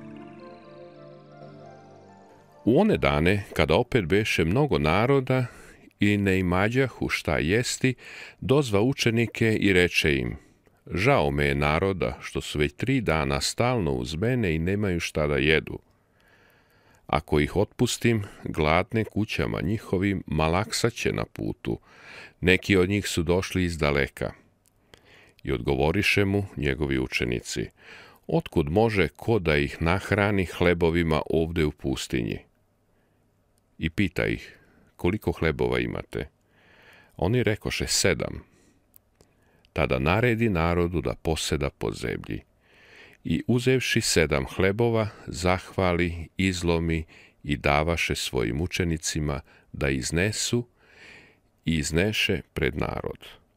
[SPEAKER 2] U one dane, kada opet beše mnogo naroda i ne imađahu šta jesti, dozva učenike i reče im, žao me je naroda što su već tri dana stalno uz mene i nemaju šta da jedu. Ako ih otpustim, gladne kućama njihovim malaksaće na putu, neki od njih su došli iz daleka. I odgovoriše mu njegovi učenici, otkud može ko da ih nahrani hlebovima ovde u pustinji? I pita ih, koliko hlebova imate? Oni rekoše sedam. Tada naredi narodu da poseda po zemlji. I uzevši sedam hlebova, zahvali, izlomi i davaše svojim učenicima da iznesu i izneše pred narod.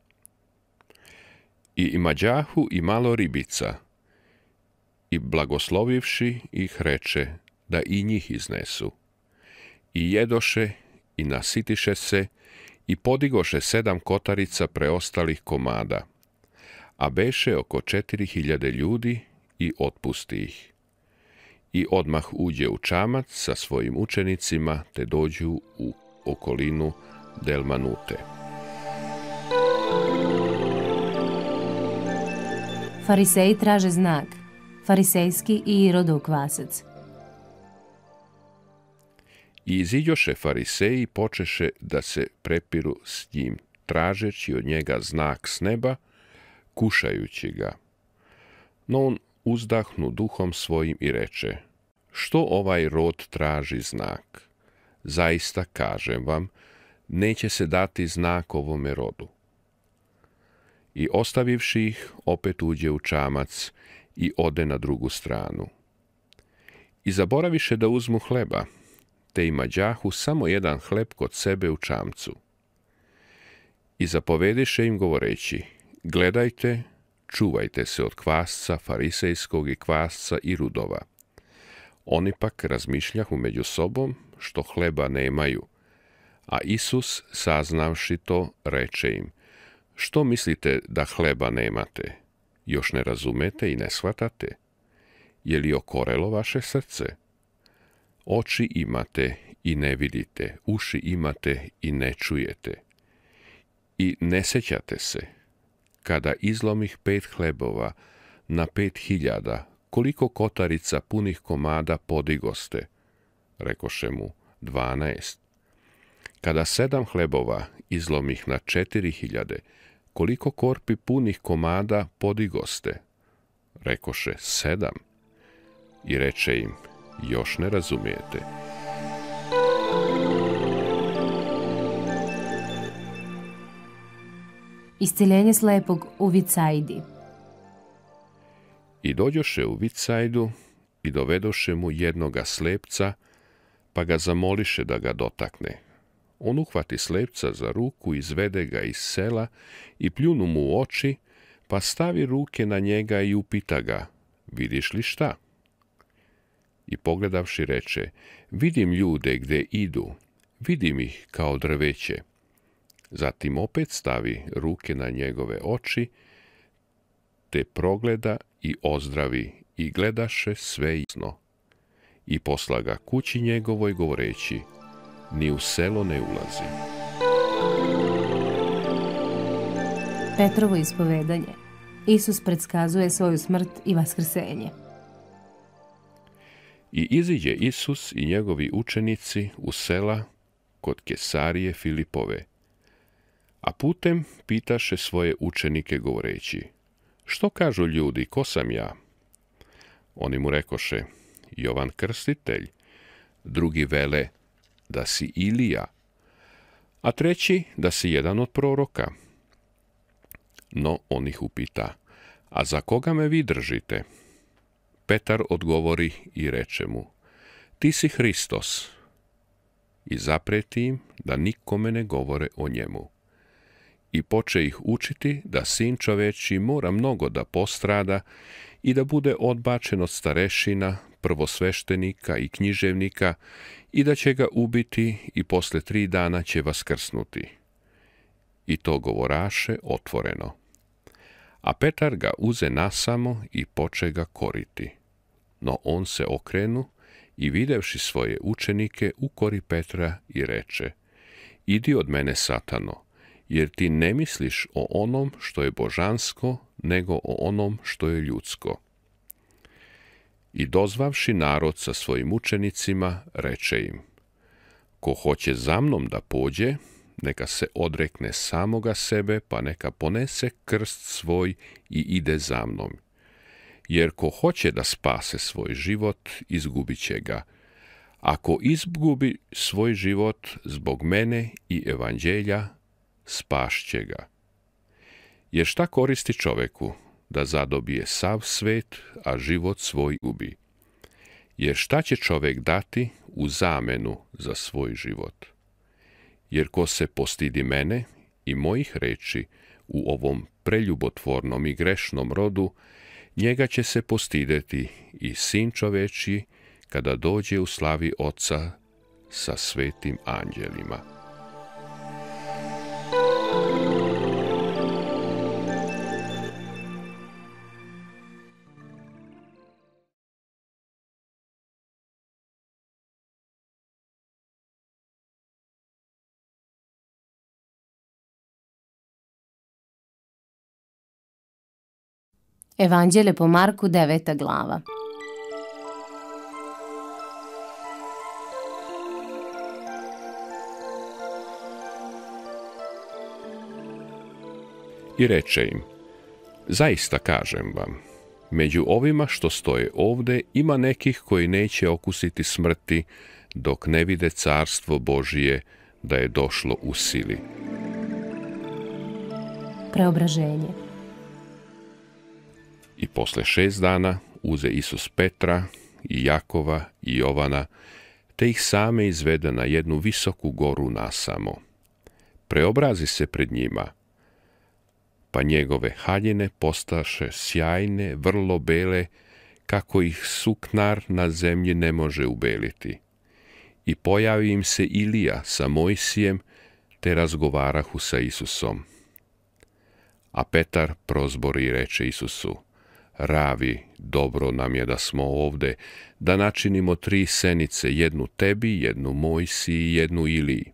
[SPEAKER 2] I imađahu i malo ribica, i blagoslovivši ih reče da i njih iznesu. I jedoše i nasitiše se i podigoše sedam kotarica preostalih komada, a beše oko četiri hiljade ljudi i otpusti ih. I odmah uđe u čamac sa svojim učenicima te dođu u okolinu Delmanute.
[SPEAKER 1] Fariseji traže znak, farisejski i Irodov kvasac.
[SPEAKER 2] I iziđoše fariseji i počeše da se prepiru s njim, tražeći od njega znak s neba, kušajući ga. No on uzdahnu duhom svojim i reče, što ovaj rod traži znak? Zaista kažem vam, neće se dati znak ovome rodu. I ostavivši ih, opet uđe u čamac i ode na drugu stranu. I zaboraviše da uzmu hleba, te imađahu samo jedan hleb kod sebe u čamcu. I zapovediše im govoreći, gledajte, čuvajte se od kvasca, farisejskog i kvasca i rudova. Oni pak razmišljahu među sobom, što hleba nemaju. A Isus, saznavši to, reče im, što mislite da hleba nemate? Još ne razumete i ne shvatate? Je li okorelo vaše srce? Oči imate i ne vidite, uši imate i ne čujete. I ne sjećate se, kada izlomih pet hlebova na pet hiljada, koliko kotarica punih komada podigoste? Rekoše mu, dvanaest. Kada sedam hlebova izlomih na četiri hiljade, koliko korpi punih komada podigoste? Rekoše, sedam. I reče im, još ne razumijete.
[SPEAKER 1] Isceljenje slepog u Vicajdi.
[SPEAKER 2] I dođoše u Vicajdu i dovedoše mu jednoga slepca, pa ga zamoliše da ga dotakne. On uhvati slepca za ruku, izvede ga iz sela i pljunu mu u oči, pa stavi ruke na njega i upita ga, vidiš li šta? I pogledavši reče, vidim ljude gde idu, vidim ih kao drveće. Zatim opet stavi ruke na njegove oči, te progleda i ozdravi i gledaše sve jasno. I posla ga kući njegovoj govoreći, ni u selo ne ulazi.
[SPEAKER 1] Petrovo ispovedanje. Isus predskazuje svoju smrt i vaskrsenje.
[SPEAKER 2] I iziđe Isus i njegovi učenici u sela kod Kesarije Filipove. A putem pitaše svoje učenike govoreći, što kažu ljudi, ko sam ja? Oni mu rekoše, Jovan Krstitelj, drugi vele, da si Ilija, a treći da si jedan od proroka. No on ih upita, a za koga me vi držite? Petar odgovori i reče mu, ti si Hristos. I zapreti im da nikome ne govore o njemu. I poče ih učiti da sin čoveči mora mnogo da postrada i da bude odbačen od starešina, prvosveštenika i književnika i da će ga ubiti i posle tri dana će vaskrsnuti. I to govoraše otvoreno. A Petar ga uze nasamo i poče ga koriti. No on se okrenu i videvši svoje učenike ukori Petra i reče, idi od mene, Satano, jer ti ne misliš o onom što je božansko, nego o onom što je ljudsko. I dozvavši narod sa svojim učenicima, reče im, ko hoće za mnom da pođe, neka se odrekne samoga sebe, pa neka ponese krst svoj i ide za mnom. Jer ko hoće da spase svoj život, izgubit će ga. Ako izgubi svoj život zbog mene i evanđelja, spašće ga. Jer šta koristi čoveku da zadobije sav svet, a život svoj gubi? Jer šta će čovek dati u zamenu za svoj život? Jer ko se postidi mene i mojih reči u ovom preljubotvornom i grešnom rodu, njega će se postideti i sin čovečiji kada dođe u slavi Oca sa svetim anđelima.
[SPEAKER 1] Evanđelje po Marku, deveta glava.
[SPEAKER 2] I reče im, zaista kažem vam, među ovima što stoje ovde ima nekih koji neće okusiti smrti dok ne vide carstvo Božije da je došlo u sili.
[SPEAKER 1] Preobraženje.
[SPEAKER 2] I posle šest dana uze Isus Petra i Jakova i Jovana, te ih same izvede na jednu visoku goru nasamo. preobrazi se pred njima. Pa njegove haljine postaše sjajne, vrlo bele, kako ih suknar na zemlji ne može ubeliti. I pojavi im se Ilija sa Mojsijem, te razgovarahu sa Isusom. A Petar prozbori i reče Isusu: Ravi, dobro nam je da smo ovde, da načinimo tri senice, jednu tebi, jednu Mojsiji i jednu Iliji.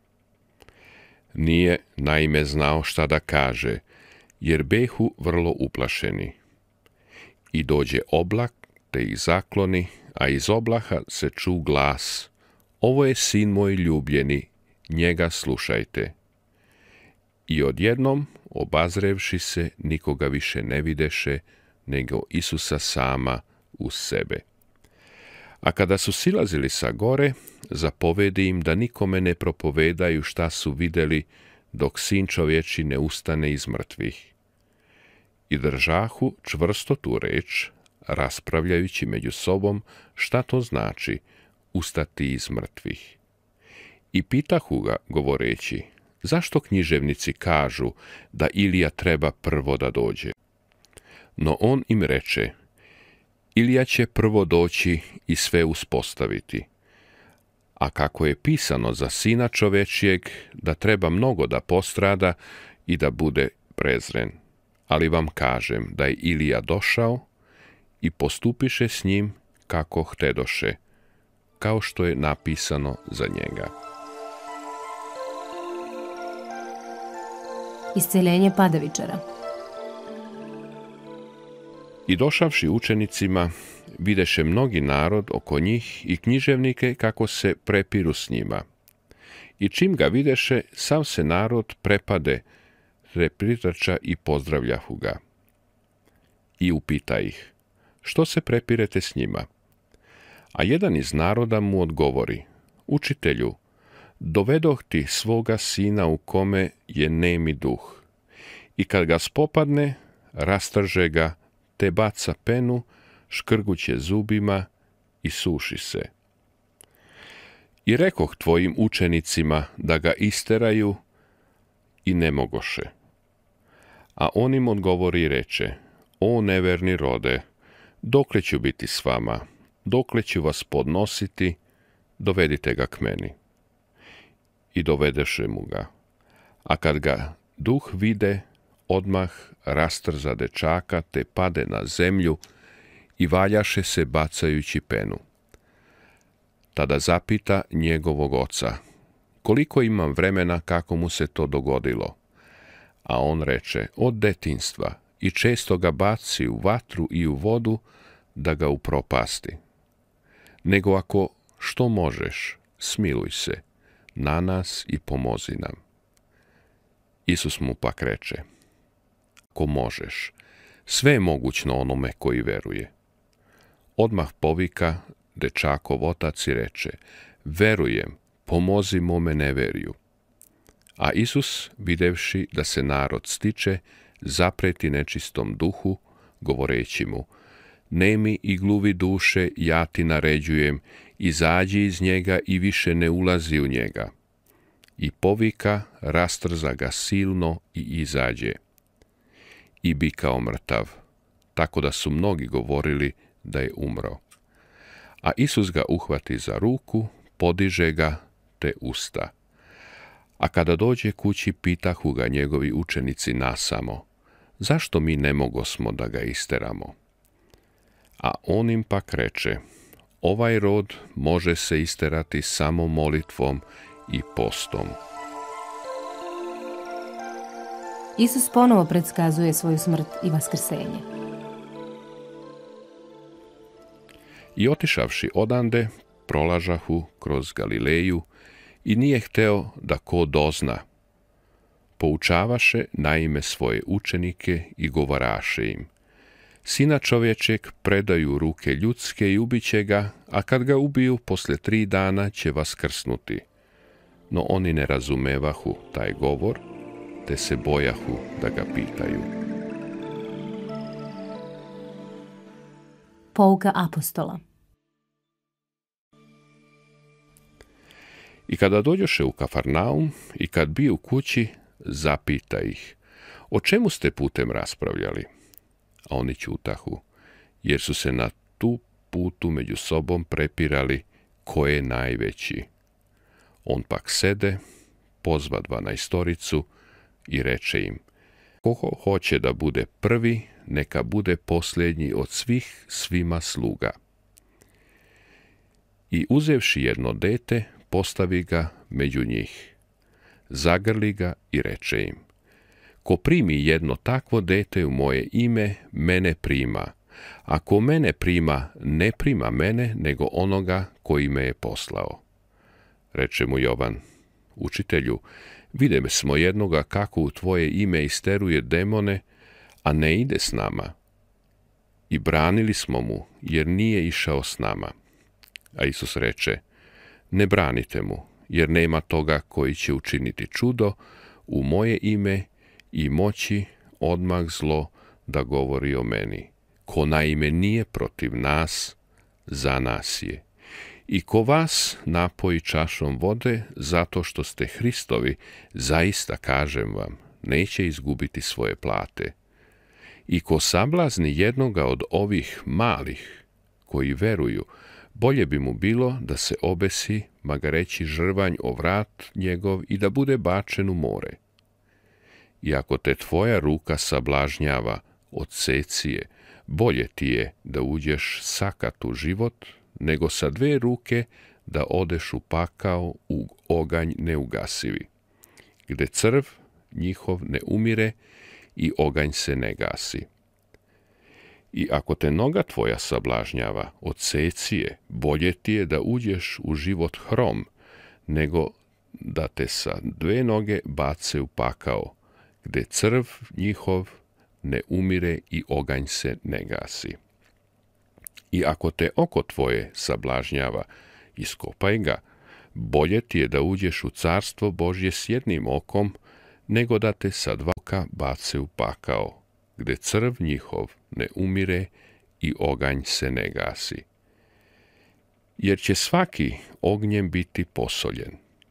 [SPEAKER 2] Nije naime znao šta da kaže, jer behu vrlo uplašeni. I dođe oblak, te ih zakloni, a iz oblaha se ču glas: Ovo je sin moj ljubljeni, njega slušajte. I odjednom, obazrevši se, nikoga više ne videše, nego Isusa sama uz sebe. A kada su silazili sa gore, zapovedi im da nikome ne propovedaju šta su vidjeli, dok sin čovječi ne ustane iz mrtvih. I držahu čvrsto tu reč, raspravljajući među sobom šta to znači ustati iz mrtvih. I pitahu ga, govoreći: Zašto književnici kažu da Ilija treba prvo da dođe? No on im reče: Ilija će prvo doći i sve uspostaviti. A kako je pisano za sina čovečijeg, da treba mnogo da postrada i da bude prezren. Ali vam kažem da je Ilija došao i postupiše s njim kako htedoše, kao što je napisano za njega.
[SPEAKER 1] Isceljenje padavičara.
[SPEAKER 2] I došavši učenicima, videše mnogi narod oko njih i književnike kako se prepiru s njima. I čim ga videše, sav se narod prepade, repritača i pozdravljahu ga. I upita ih: Što se prepirete s njima? A jedan iz naroda mu odgovori: Učitelju, dovedoh ti svoga sina u kome je nemi duh. I kad ga spopadne, rastrže ga, te baca penu, škrguće zubima i suši se. I rekoh tvojim učenicima da ga isteraju i ne mogoše. A on im odgovori i reče: O neverni rode, dokle ću biti s vama, dokle ću vas podnositi, dovedite ga k meni. I dovedeše mu ga. A kad ga duh vide, odmah rastrza dečaka, te pade na zemlju i valjaše se bacajući penu. Tada zapita njegovog oca: Koliko imam vremena kako mu se to dogodilo? A on reče: Od detinjstva, i često ga baci u vatru i u vodu da ga upropasti. Nego ako što možeš, smiluj se na nas i pomozi nam. Isus mu pak reče: Ako možeš, sve je mogućno onome koji veruje. Odmah povika dečakov otac i reče: Verujem, pomozi mome neveriju. A Isus, videvši da se narod stiče, zapreti nečistom duhu, govoreći mu: Nemi i gluvi duše, ja ti naređujem, izađi iz njega i više ne ulazi u njega. I povika, rastrza ga silno i izađe. I bi kao mrtav, tako da su mnogi govorili da je umro. A Isus ga uhvati za ruku, podiže ga, te usta. A kada dođe kući, pitahu ga njegovi učenici nasamo: Zašto mi ne mogosmo da ga isteramo? A on im pak reče: Ovaj rod može se isterati samo molitvom i postom.
[SPEAKER 1] Isus ponovo predskazuje svoju smrt i vaskrsenje.
[SPEAKER 2] I otišavši odande, prolažahu kroz Galileju i nije hteo da ko dozna. Poučavaše naime svoje učenike i govaraše im: Sina čovječeg predaju u ruke ljudske i ubiće ga, a kad ga ubiju, posle tri dana će vaskrsnuti. No oni ne razumevahu taj govor, te se bojahu da ga pitaju.
[SPEAKER 1] Pouka apostola.
[SPEAKER 2] I kada dođoše u Kafarnaum i kad bi u kući, zapita ih, o čemu ste putem raspravljali? A oni ćutahu, jer su se na tu putu među sobom prepirali ko je najveći. On pak sede, pozva dvanaestoricu i reče im, ko hoće da bude prvi, neka bude posljednji od svih svima sluga. I uzevši jedno dete, postavi ga među njih. Zagrli ga i reče im, ko primi jedno takvo dete u moje ime, mene prima. A ko mene prima, ne prima mene, nego onoga koji me je poslao. Reče mu Jovan, učitelju, vidjeli smo jednoga kako u tvoje ime isteruje demone, a ne ide s nama. I branili smo mu, jer nije išao s nama. A Isus reče, ne branite mu, jer nema toga koji će učiniti čudo u moje ime i moći odmah zlo da govori o meni. Ko naime nije protiv nas, za nas je. I ko vas napoji čašom vode, zato što ste Hristovi, zaista kažem vam, neće izgubiti svoje plate. I ko sablazni jednoga od ovih malih, koji veruju, bolje bi mu bilo da se obesi, ma ga reći žrvanj o vrat njegov i da bude bačen u more. I ako te tvoja ruka sablažnjava, odseci je, bolje ti je da uđeš sakat u život, nego sa dve ruke da odeš u pakao u oganj neugasivi, gde crv njihov ne umire i oganj se ne gasi. I ako te noga tvoja sablažnjava, odseci je, bolje ti je da uđeš u život hrom, nego da te sa dve noge bace u pakao, gde crv njihov ne umire i oganj se ne gasi. I ako te oko tvoje sablažnjava, iskopaj ga, bolje ti je da uđeš u carstvo Božje s jednim okom, nego da te sa dva oka bace u pakao, gde crv njihov ne umire i oganj se ne gasi. Jer će svaki ognjem biti posoljen.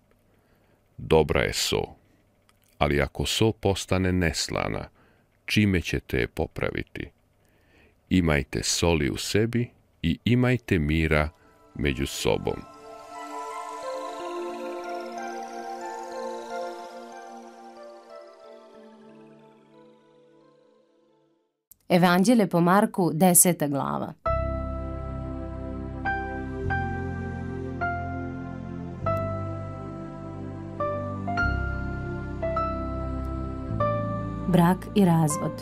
[SPEAKER 2] Dobra je so, ali ako so postane neslana, čime ćete je popraviti? Imajte soli u sebi i imajte mira među sobom.
[SPEAKER 1] Evanđelje po Marku, deseta glava. Brak i razvod.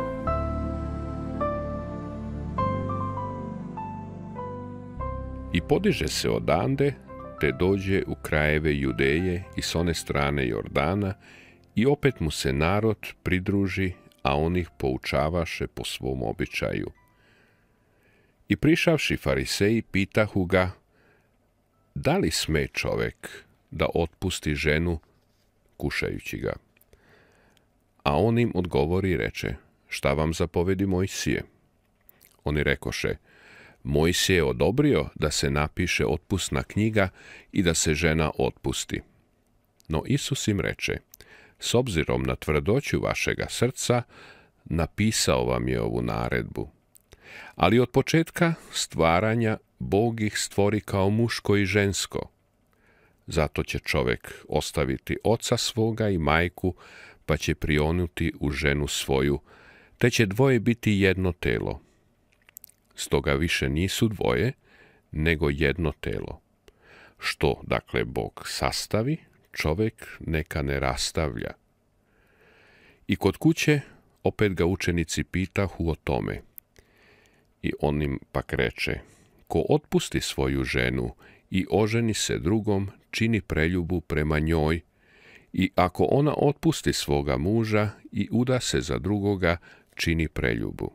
[SPEAKER 2] I podiže se odande, te dođe u krajeve Judeje i s one strane Jordana, i opet mu se narod pridruži, a on ih poučavaše po svom običaju. I prišavši fariseji, pitahu ga, da li sme čovek da otpusti ženu, kušajući ga? A on im odgovori i reče, šta vam zapovedi Mojsije? Oni rekoše, Mojsije je odobrio da se napiše otpusna knjiga i da se žena otpusti. No Isus im reče, s obzirom na tvrdoću vašega srca, napisao vam je ovu naredbu. Ali od početka stvaranja Bog ih stvori kao muško i žensko. Zato će čovek ostaviti oca svoga i majku, pa će prionuti u ženu svoju, te će dvoje biti jedno telo. Stoga više nisu dvoje, nego jedno telo. Što, dakle, Bog sastavi, čovek neka ne rastavlja. I kod kuće opet ga učenici pitahu o tome. I on im pak reče, ko otpusti svoju ženu i oženi se drugom, čini preljubu prema njoj, i ako ona otpusti svoga muža i uda se za drugoga, čini preljubu.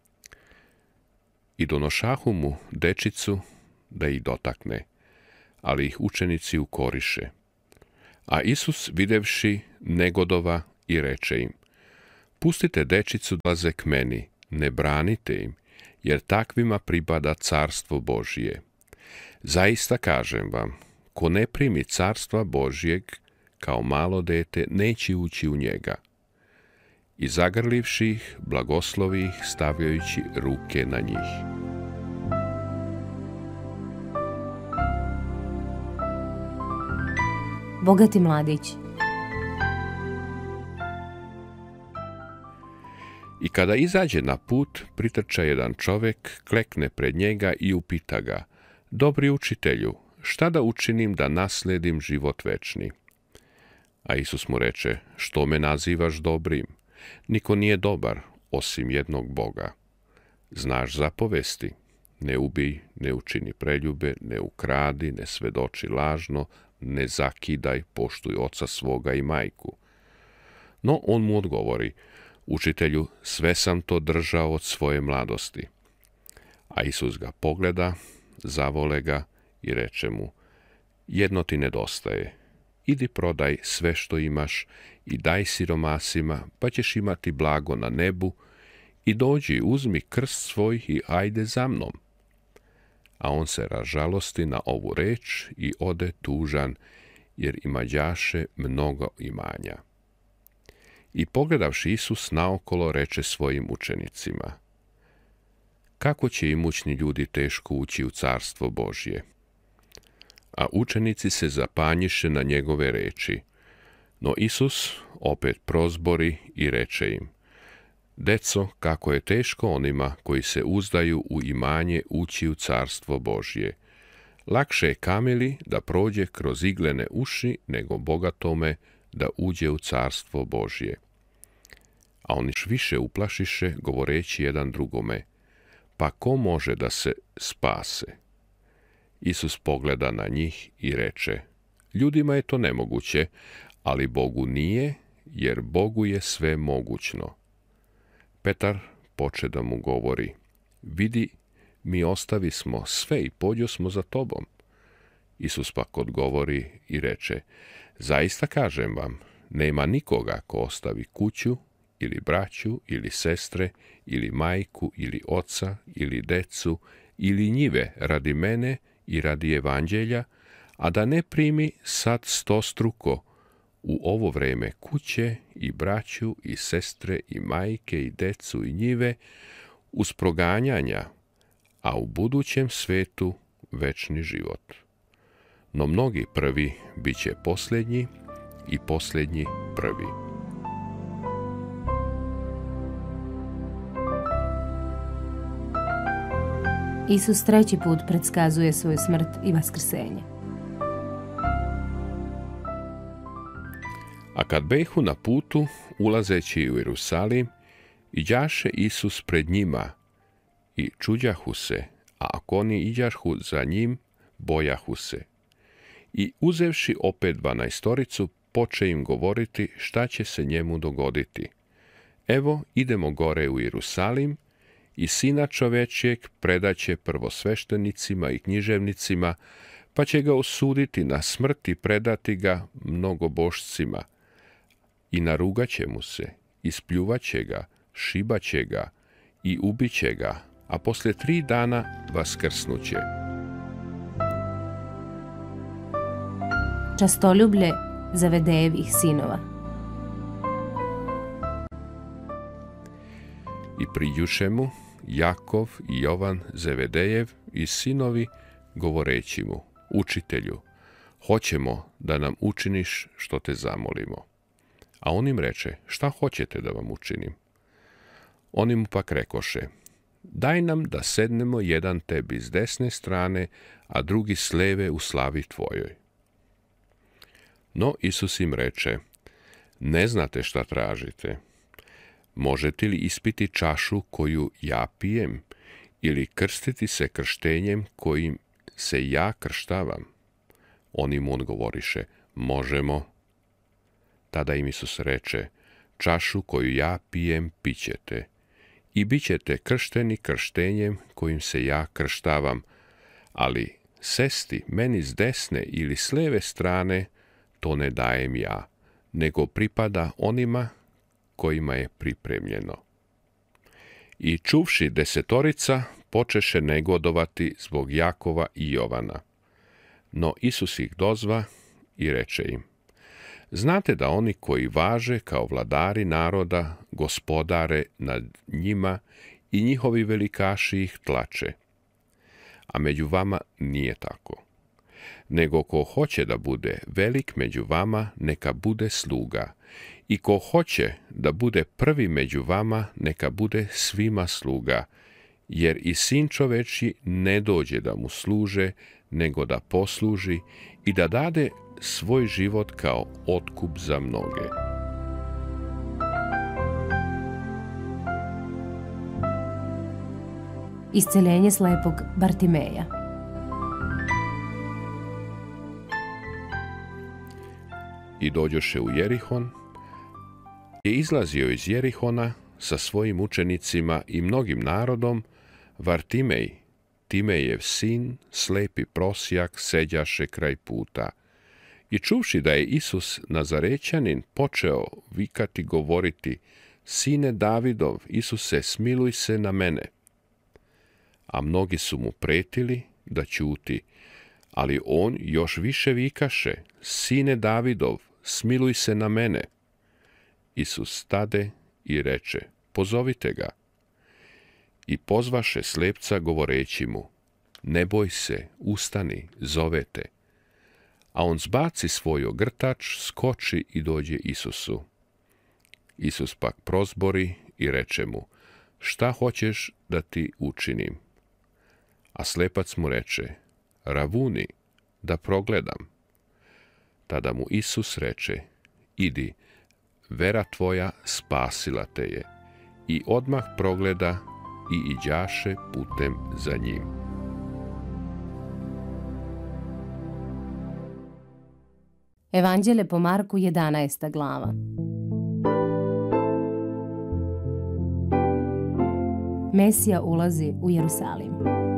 [SPEAKER 2] I donošahu mu dečicu da ih dotakne, ali ih učenici ukoriše. A Isus, videvši, negodova i reče im, pustite dečicu dolaze k meni, ne branite im, jer takvima pripada carstvo Božije. Zaista kažem vam, ko ne primi carstva Božjeg kao malo dete, neće ući u njega. I zagrlivši ih, blagoslovi ih stavljajući ruke na njih.
[SPEAKER 1] Bogati mladić.
[SPEAKER 2] I kada izađe na put, pritrča jedan čovjek, klekne pred njega i upita ga: Dobri učitelju, šta da učinim da naslijedim život večni? A Isus mu reče: Što me nazivaš dobrim? Niko nije dobar, osim jednog Boga. Znaš zapovesti: ne ubij, ne učini preljube, ne ukradi, ne svedoči lažno, ne zakidaj, poštuj oca svoga i majku. No on mu odgovori: Učitelju, sve sam to držao od svoje mladosti. A Isus ga pogleda, zavole ga i reče mu: Jedno ti nedostaje. Idi prodaj sve što imaš i daj siromasima, pa ćeš imati blago na nebu, i dođi, uzmi krst svoj i ajde za mnom. A on se razžalosti na ovu reč i ode tužan, jer imađaše mnogo imanja. I pogledavši Isus naokolo, reče svojim učenicima: Kako će imućni ljudi teško ući u carstvo Božje? A učenici se zapanjiše na njegove reči. No Isus opet prozbori i reče im: Deco, kako je teško onima koji se uzdaju u imanje ući u carstvo Božje. Lakše je kameli da prođe kroz iglene uši, nego bogatome da uđe u carstvo Božje. A oni više uplašiše, govoreći jedan drugome: Pa ko može da se spase? Isus pogleda na njih i reče: Ljudima je to nemoguće, ali Bogu nije, jer Bogu je sve mogućno. Petar poče da mu govori: Vidi, mi ostavi smo sve i pođo smo za tobom. Isus pak odgovori i reče: Zaista kažem vam, nema nikoga ko ostavi kuću, ili braću, ili sestre, ili majku, ili oca, ili decu, ili njive radi mene i radi evanđelja, a da ne primi sad stostruko u ovo vreme kuće i braću i sestre i majke i decu i njive uz proganjanja, a u budućem svetu večni život. No mnogi prvi bit će posljednji i posljednji prvi.
[SPEAKER 1] Isus treći put predskazuje svoju smrt i vaskrsenje.
[SPEAKER 2] A kad behu na putu, ulazeći u Jerusalim, iđaše Isus pred njima i čuđahu se, a ako oni iđahu za njim, bojahu se. I uzevši opet dvanaestoricu, poče im govoriti šta će se njemu dogoditi. Evo, idemo gore u Jerusalim, i Sina čovečijeg predaće prvosveštenicima i književnicima, pa će ga osuditi na smrt i predati ga mnogobošcima. I narugaće mu se, ispljuvaće ga, šibaće ga i ubiće ga, a poslije tri dana vaskrsnuće.
[SPEAKER 1] Častoljublje Zevedejevih sinova.
[SPEAKER 2] I priđuše mu Jakov i Jovan Zevedejev i sinovi, govoreći mu: Učitelju, hoćemo da nam učiniš što te zamolimo. A on im reče: Šta hoćete da vam učinim? Oni mu pak rekoše: Daj nam da sednemo jedan tebi s desne strane, a drugi s leve u slavi tvojoj. No Isus im reče: Ne znate šta tražite. Možete li ispiti čašu koju ja pijem, ili krstiti se krštenjem kojim se ja krštavam? Oni mu odgovoriše: Možemo. Tada im Isus reče: Čašu koju ja pijem pićete, i bit ćete kršteni krštenjem kojim se ja krštavam, ali sesti meni s desne ili s leve strane, to ne dajem ja, nego pripada onima kojima je pripremljeno. I čuvši desetorica, počeše negodovati zbog Jakova i Jovana. No Isus ih dozva i reče im: znate da oni koji važe kao vladari naroda gospodare nad njima i njihovi velikaši ih tlače. A među vama nije tako. Nego ko hoće da bude velik među vama, neka bude sluga. I ko hoće da bude prvi među vama, neka bude svima sluga. Jer i sin čovečji ne dođe da mu služe, nego da posluži i da dade svoj život kao otkup za mnoge.
[SPEAKER 1] Isceljenje slepog Bartimeja.
[SPEAKER 2] I dođoše u Jerihon, je izlazio iz Jerihona sa svojim učenicima i mnogim narodom, Vartimej, Timejev sin, slepi prosjak, seđaše kraj puta. I čuvši da je Isus Nazarećanin, počeo vikati, govoriti: sine Davidov, Isuse, smiluj se na mene. A mnogi su mu pretili da ćuti, ali on još više vikaše: sine Davidov, smiluj se na mene. Isus stade i reče: pozovite ga. I pozvaše slepca govoreći mu: ne boj se, ustani, zovete. A on zbaci svoj ogrtač, skoči i dođe Isusu. Isus pak prozbori i reče mu: šta hoćeš da ti učinim? A slepac mu reče: ravuni, da progledam. Tada mu Isus reče: idi, vera tvoja spasila te je. I odmah progleda i iđaše putem za njim.
[SPEAKER 1] Evanđelje po Marku, jedanaesta glava. Mesija ulazi u Jerusalim.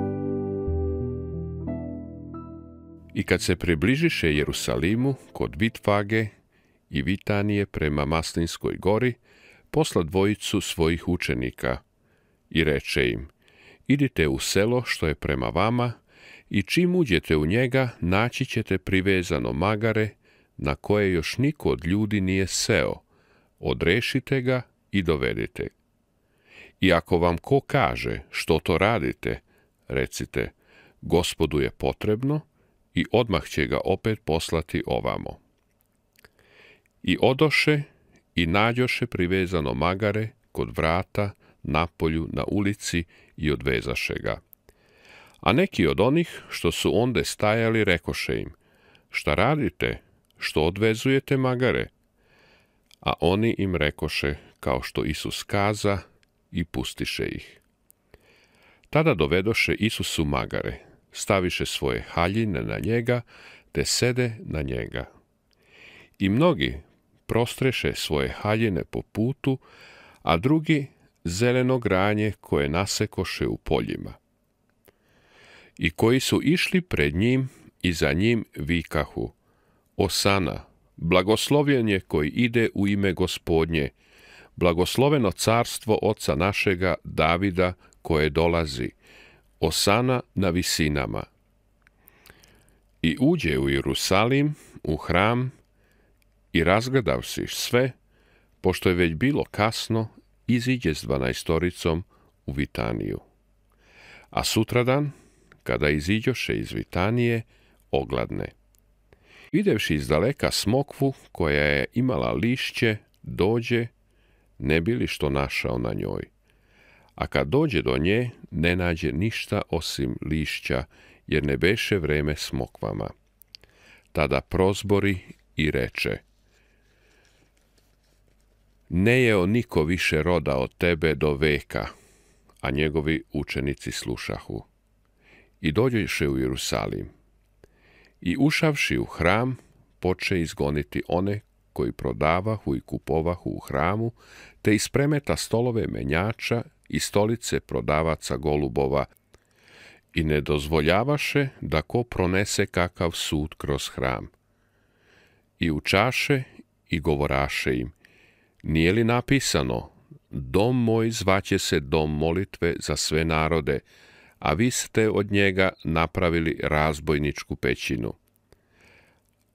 [SPEAKER 2] I kad se približiše Jerusalimu kod Vitfage i Vitanije prema Maslinskoj gori, posla dvojicu svojih učenika i reče im: idite u selo što je prema vama i čim uđete u njega, naći ćete privezano magare na koje još niko od ljudi nije seo. Odrešite ga i dovedite. I ako vam ko kaže što to radite, recite: Gospodu je potrebno, i odmah će ga opet poslati ovamo. I odoše i nađoše privezano magare kod vrata, napolju, na ulici, i odvezaše ga. A neki od onih što su onde stajali rekoše im: šta radite, što odvezujete magare? A oni im rekoše kao što Isus kaza, i pustiše ih. Tada dovedoše Isusu magare, staviše svoje haljine na njega, te sede na njega. I mnogi prostreše svoje haljine po putu, a drugi zeleno granje koje nasekoše u poljima. I koji su išli pred njim i za njim vikahu: Osana, blagoslovljen je koji ide u ime Gospodnje, blagosloveno carstvo oca našega Davida koje dolazi, Osana na visinama. I uđe u Jerusalim, u hram, i razgledavši sve, pošto je već bilo kasno, iziđe s dvanaestoricom u Vitaniju. A sutradan, kada iziđoše iz Vitanije, ogladne. Videvši izdaleka smokvu koja je imala lišće, dođe, ne bi li što našao na njoj. A kad dođe do nje, ne nađe ništa osim lišća, jer ne beše vreme smokvama. Tada prozbori i reče: ne jeo niko više roda od tebe do veka. A njegovi učenici slušahu. I dođeše u Jerusalim. I ušavši u hram, poče izgoniti one koji prodavahu i kupovahu u hramu, te ispremeta stolove menjača i stolice prodavaca golubova, i ne dozvoljavaše da ko pronese kakav sud kroz hram. I učaše i govoraše im: nije li napisano: dom moj zvaće se dom molitve za sve narode, a vi ste od njega napravili razbojničku pećinu.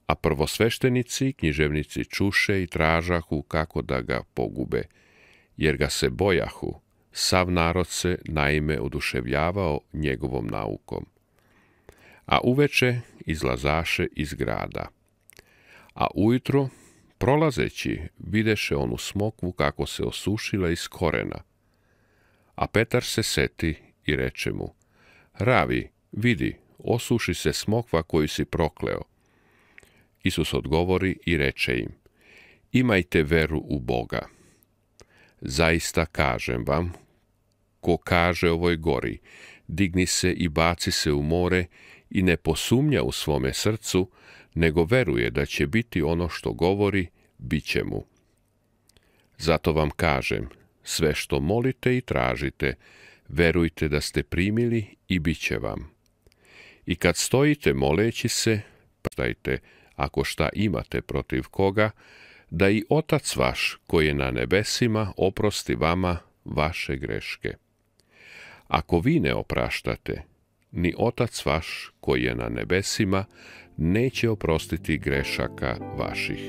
[SPEAKER 2] A prvosveštenici i književnici čuše i tražahu kako da ga pogube, jer ga se bojahu, sav narod se naime oduševljavao njegovom naukom. A uveče izlazaše iz grada. A ujutro, prolazeći, videše onu smokvu kako se osušila iz korena. A Petar se seti i reče mu: Ravi, vidi, osuši se smokva koju si prokleo. Isus odgovori i reče im: Imajte veru u Boga. Zaista kažem vam, ko kaže ovoj gori, digni se i baci se u more, i ne posumnja u svome srcu, nego veruje da će biti ono što govori, bit će mu. Zato vam kažem, sve što molite i tražite, verujte da ste primili i bit će vam. I kad stojite moleći se, praštajte, ako šta imate protiv koga, da i Otac vaš, koji je na nebesima, oprosti vama vaše greške. Ako vi ne opraštate, ni Otac vaš, koji je na nebesima, neće oprostiti grešaka vaših.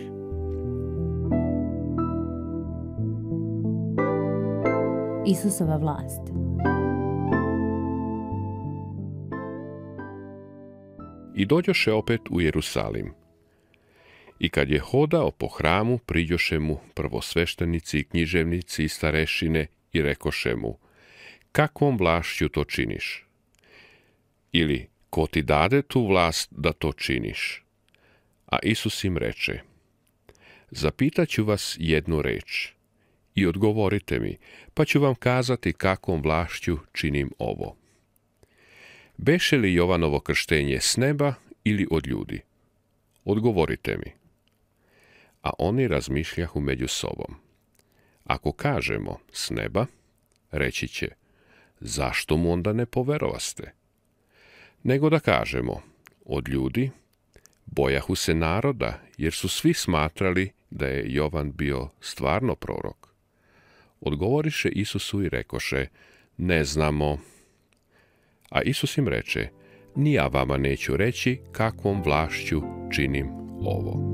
[SPEAKER 1] Isusova vlast.
[SPEAKER 2] I dođoše opet u Jerusalim. I kad je hodao po hramu, priđoše mu prvosveštenici i književnici i starešine i rekoše mu: Kakvom vlašću to činiš? Ili, ko ti dade tu vlast da to činiš? A Isus im reče: Zapitaću vas jednu reč i odgovorite mi, pa ću vam kazati kakvom vlašću činim ovo. Beše li Jovanovo krštenje s neba ili od ljudi? Odgovorite mi. A oni razmišljahu među sobom. Ako kažemo s neba, reći će: Zašto mu onda ne poverovaste? Nego da kažemo od ljudi, bojahu se naroda, jer su svi smatrali da je Jovan bio stvarno prorok. Odgovoriše Isusu i rekoše: Ne znamo. A Isus im reče: Ni ja vama neću reći kakvom vlašću činim ovo.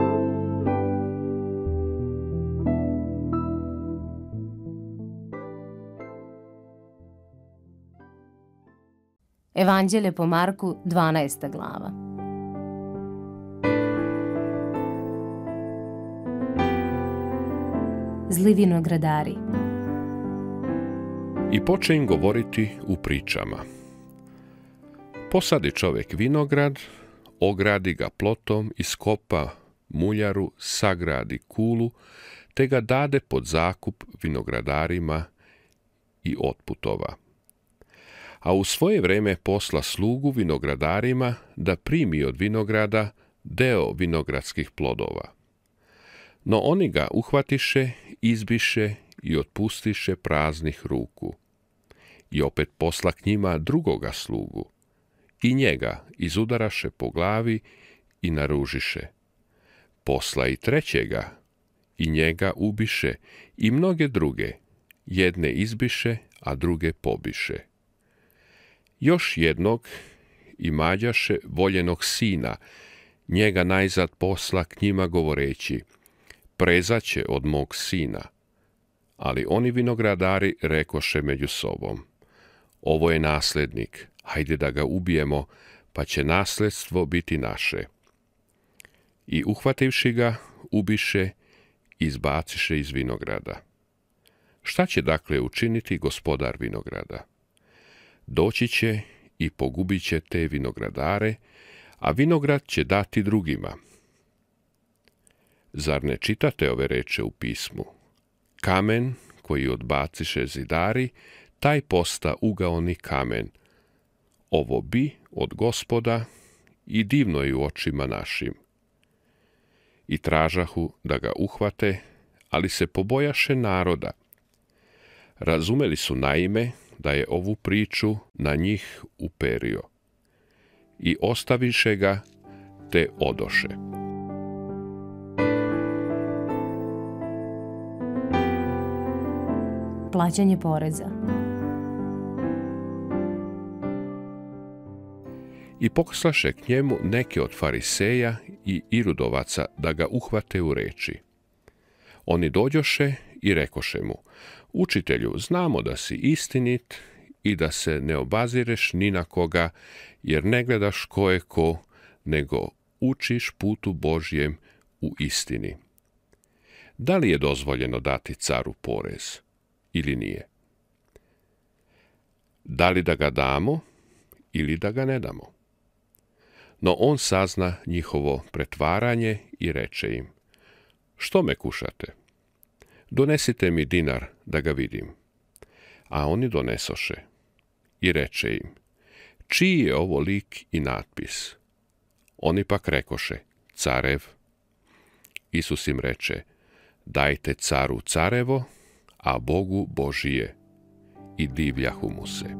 [SPEAKER 1] Evanđelje po Marku, dvanaesta glava. Zli vinogradari.
[SPEAKER 2] I poče im govoriti u pričama. Posadi čovjek vinograd, ogradi ga plotom, iskopa muljaru, sagradi kulu, te ga dade pod zakup vinogradarima i otputova. A u svoje vreme posla slugu vinogradarima da primi od vinograda deo vinogradskih plodova. No oni ga uhvatiše, izbiše i otpustiše praznih ruku. I opet posla k njima drugoga slugu. I njega izudaraše po glavi i naružiše. Posla i trećega, i njega ubiše, i mnoge druge, jedne izbiše, a druge pobiše. Još jednog imađaše voljenog sina, njega najzad posla k njima govoreći: Prezaće od mog sina. Ali oni vinogradari rekoše među sobom: Ovo je nasljednik, hajde da ga ubijemo, pa će nasljedstvo biti naše. I uhvativši ga, ubiše, izbaciše iz vinograda. Šta će dakle učiniti gospodar vinograda? Doći će i pogubit će te vinogradare, a vinograd će dati drugima. Zar ne čitate ove reče u pismu? Kamen koji odbaciše zidari, taj posta ugaoni kamen. Ovo bi od Gospoda i divno je u očima našim. I tražahu da ga uhvate, ali se pobojaše naroda. Razumeli su naime da je ovu priču na njih uperio. I ostaviše ga, te odoše.
[SPEAKER 1] Plaćanje poreza.
[SPEAKER 2] I poslaše k njemu neke od fariseja i irudovaca da ga uhvate u reči. Oni dođoše i rekoše mu: Učitelju, znamo da si istinit i da se ne obazireš ni na koga, jer ne gledaš ko je ko, nego učiš putu Božjem u istini. Da li je dozvoljeno dati caru porez ili nije? Da li da ga damo ili da ga ne damo? No on sazna njihovo pretvaranje i reče im: Što me kušate? Donesite mi dinar da ga vidim. A oni donesoše. I reče im: Čiji je ovo lik i natpis? Oni pak rekoše: Carev. Isus im reče: Dajte caru carevo, a Bogu Božije. I divljahu mu se.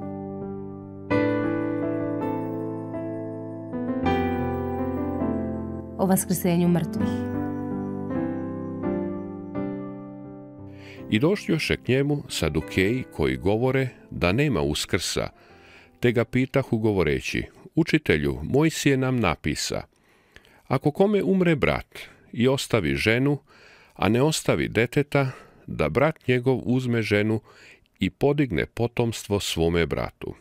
[SPEAKER 1] O vaskrsenju mrtvih.
[SPEAKER 2] I došljoše k njemu sadukeji koji govore da nema uskrsa, te ga pitahu govoreći: Učitelju, Mojsije nam napisa, ako kome umre brat i ostavi ženu, a ne ostavi deteta, da brat njegov uzme ženu i podigne potomstvo svome bratu.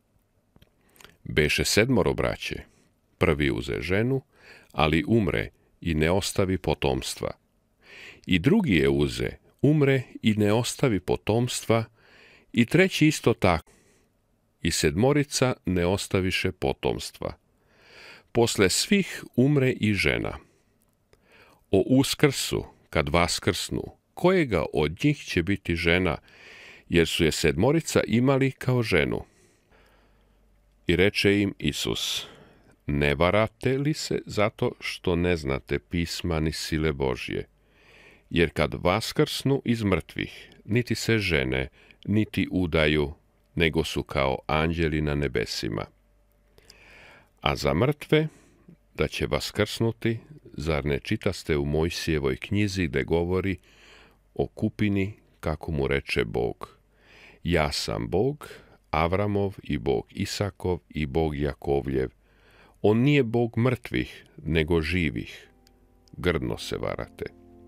[SPEAKER 2] Beše sedmoro braće, prvi uze ženu, ali umre i ne ostavi potomstva. I drugi je uze, umre i ne ostavi potomstva, i treći isto tako. I sedmorica ne ostaviše potomstva. Posle svih umre i žena. O uskrsu, kad vaskrsnu, kojega od njih će biti žena, jer su je sedmorica imali kao ženu? I reče im Isus: Ne varate li se zato što ne znate pisma ni sile Božje? Jer kad vaskrsnu iz mrtvih, niti se žene, niti udaju, nego su kao anđeli na nebesima. A za mrtve, da će vaskrsnuti, zar ne čitaste u Mojsijevoj knjizi gde govori o kupini, kako mu reče Bog: Ja sam Bog, Avramov i Bog Isakov i Bog Jakovljev. On nije Bog mrtvih, nego živih. Grdno se varate.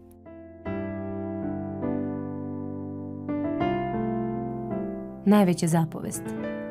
[SPEAKER 1] Najveća zapovest.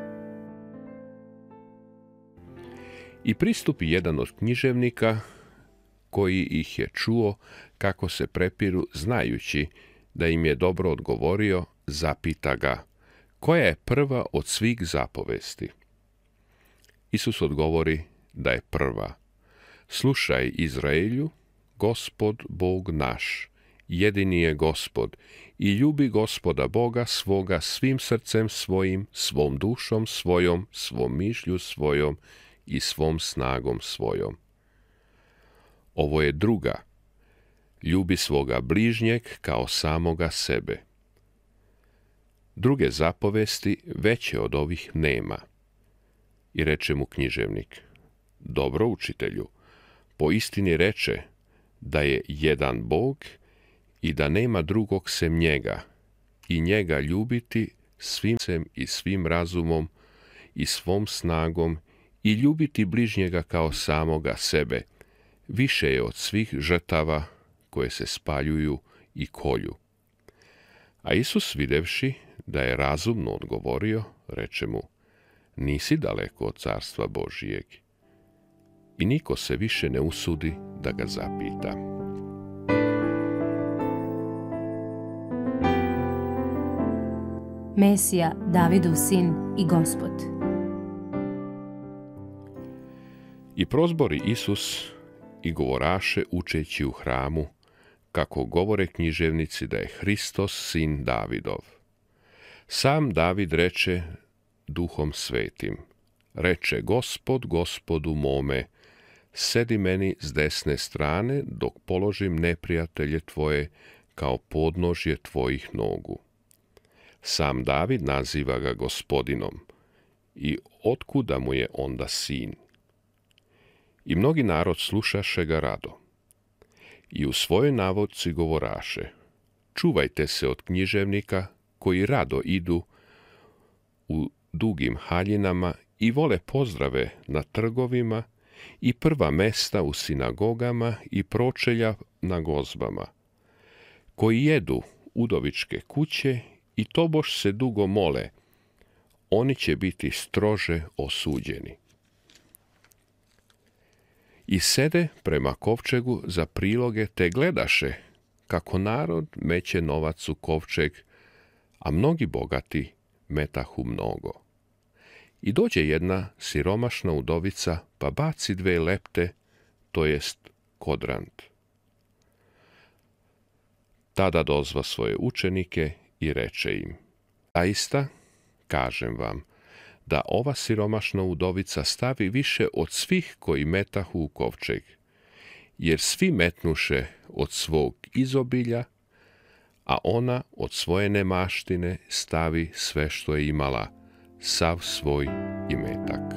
[SPEAKER 2] I pristupi jedan od književnika, koji ih je čuo kako se prepiru, znajući da im je dobro odgovorio, zapita ga: Koja je prva od svih zapovesti? Isus odgovori da je prva: Slušaj, Izraelju, Gospod Bog naš, jedini je Gospod, i ljubi Gospoda Boga svoga svim srcem svojim, svom dušom svojom, svom mišlju svojom i svom snagom svojom. Ovo je druga: Ljubi svoga bližnjeg kao samoga sebe. Druge zapovesti veće od ovih nema. I reče mu književnik: Dobro, učitelju, po istini reče da je jedan Bog i da nema drugog sem njega, i njega ljubiti svim srcem i svim razumom i svom snagom, i ljubiti bližnjega kao samoga sebe, više je od svih žrtava koje se spaljuju i kolju. A Isus, videvši da je razumno odgovorio, reče mu: Nisi daleko od carstva Božijeg. I niko se više ne usudi da ga zapita.
[SPEAKER 1] Mesija, Davidov sin i Gospod.
[SPEAKER 2] I prozbori Isus i govoraše učeći u hramu, kako govore književnici da je Hristos sin Davidov. Sam David reče Duhom Svetim: Reče Gospod Gospodu mome: Sedi meni s desne strane, dok položim neprijatelje tvoje kao podnožje tvojih nogu. Sam David naziva ga Gospodinom, i otkuda mu je onda sin? I mnogi narod slušaše ga rado. I u svojoj navodci govoraše: Čuvajte se od književnika koji rado idu u dugim haljinama i vole pozdrave na trgovima i prva mesta u sinagogama i pročelja na gozbama, koji jedu udovičke kuće i tobož se dugo mole, oni će biti strože osuđeni. I sede prema kovčegu za priloge te gledaše kako narod meće novac u kovčeg, a mnogi bogati metahu mnogo. I dođe jedna siromašna udovica pa baci dve lepte, to jest kodrant. Tada dozva svoje učenike i reče im: zaista, kažem vam, da ova siromašna udovica stavi više od svih koji metahu u kovčeg, jer svi metnuše od svog izobilja, a ona od svoje nemaštine stavi sve što je imala, sav svoj imetak.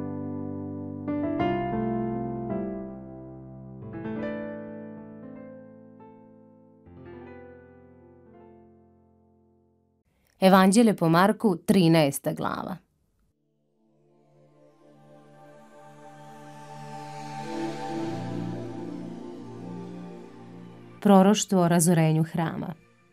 [SPEAKER 1] Evanđelje po Marku, trinaesta glava. Proroštvo o razorenju hrama.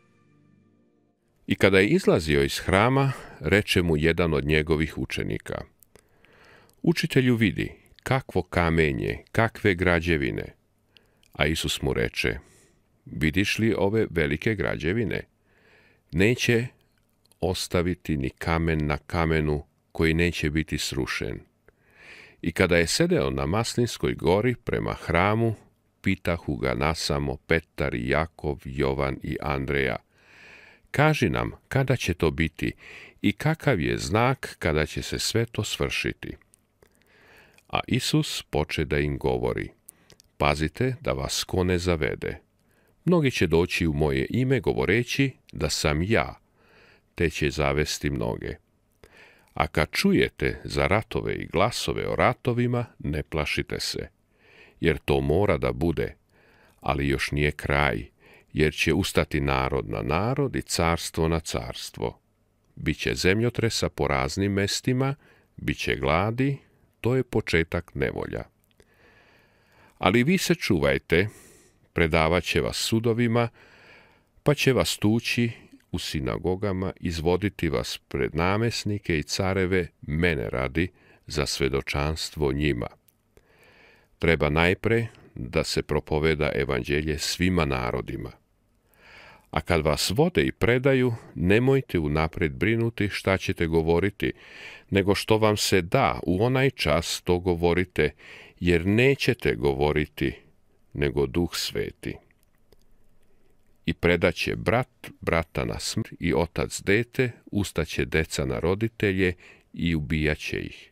[SPEAKER 2] I kada je izlazio iz hrama, reče mu jedan od njegovih učenika: učitelju, vidi, kakvo kamenje, kakve građevine. A Isus mu reče: vidiš li ove velike građevine? Neće ostaviti ni kamen na kamenu koji neće biti srušen. I kada je sedeo na Maslinskoj gori prema hramu, pitahu ga nasamo Petar i Jakov, Jovan i Andreja: kaži nam, kada će to biti i kakav je znak kada će se sve to svršiti? A Isus poče da im govori: pazite da vas ko ne zavede. Mnogi će doći u moje ime govoreći da sam ja, te će zavesti mnoge. A kad čujete za ratove i glasove o ratovima, ne plašite se, jer to mora da bude, ali još nije kraj, jer će ustati narod na narod i carstvo na carstvo. Biće zemljotresa po raznim mestima, biće gladi, to je početak nevolja. Ali vi se čuvajte, predavat će vas sudovima, pa će vas tući u sinagogama, izvoditi vas pred namesnike i careve mene radi za svedočanstvo njima. Treba najpre da se propoveda evanđelje svima narodima. A kad vas vode i predaju, nemojte unaprijed brinuti šta ćete govoriti, nego što vam se da u onaj čas to govorite, jer nećete govoriti, nego Duh Sveti. I predaće brat brata na smrt i otac dete, ustaće deca na roditelje i ubijaće ih.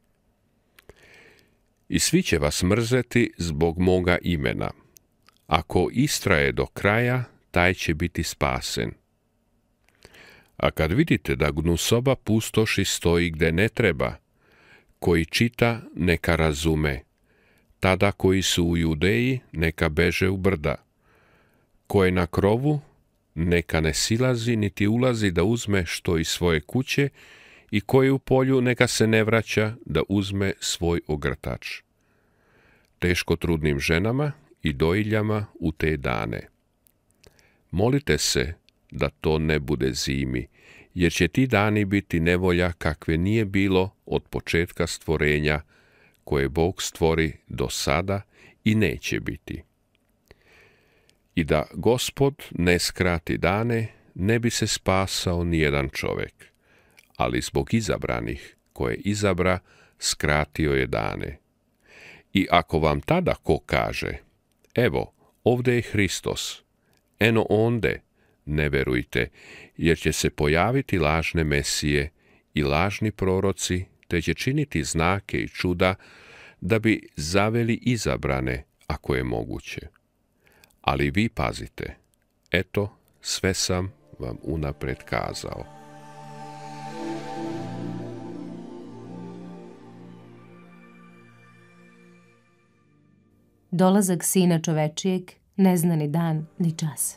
[SPEAKER 2] I svi će vas mrzeti zbog moga imena. Ako istraje do kraja, taj će biti spasen. A kad vidite da gnusoba pustoši stoji gde ne treba, koji čita neka razume, tada koji su u Judeji neka beže u brda, ko je na krovu neka ne silazi niti ulazi da uzme što iz svoje kuće, i ko je u polju neka se ne vraća da uzme svoj ogrtač. Teško trudnim ženama i dojiljama u te dane. Molite se da to ne bude zimi, jer će ti dani biti nevolja kakve nije bilo od početka stvorenja, koje Bog stvori do sada i neće biti. I da Gospod ne skrati dane, ne bi se spasao nijedan čovjek, ali zbog izabranih koje izabra, skratio je dane. I ako vam tada ko kaže: evo, ovdje je Hristos, eno onde, ne verujte, jer će se pojaviti lažne mesije i lažni proroci, te će činiti znake i čuda, da bi zaveli izabrane, ako je moguće. Ali vi pazite, eto, sve sam vam unapred kazao.
[SPEAKER 1] Dolazak Sina čovečijeg ne zna ni dan ni čas.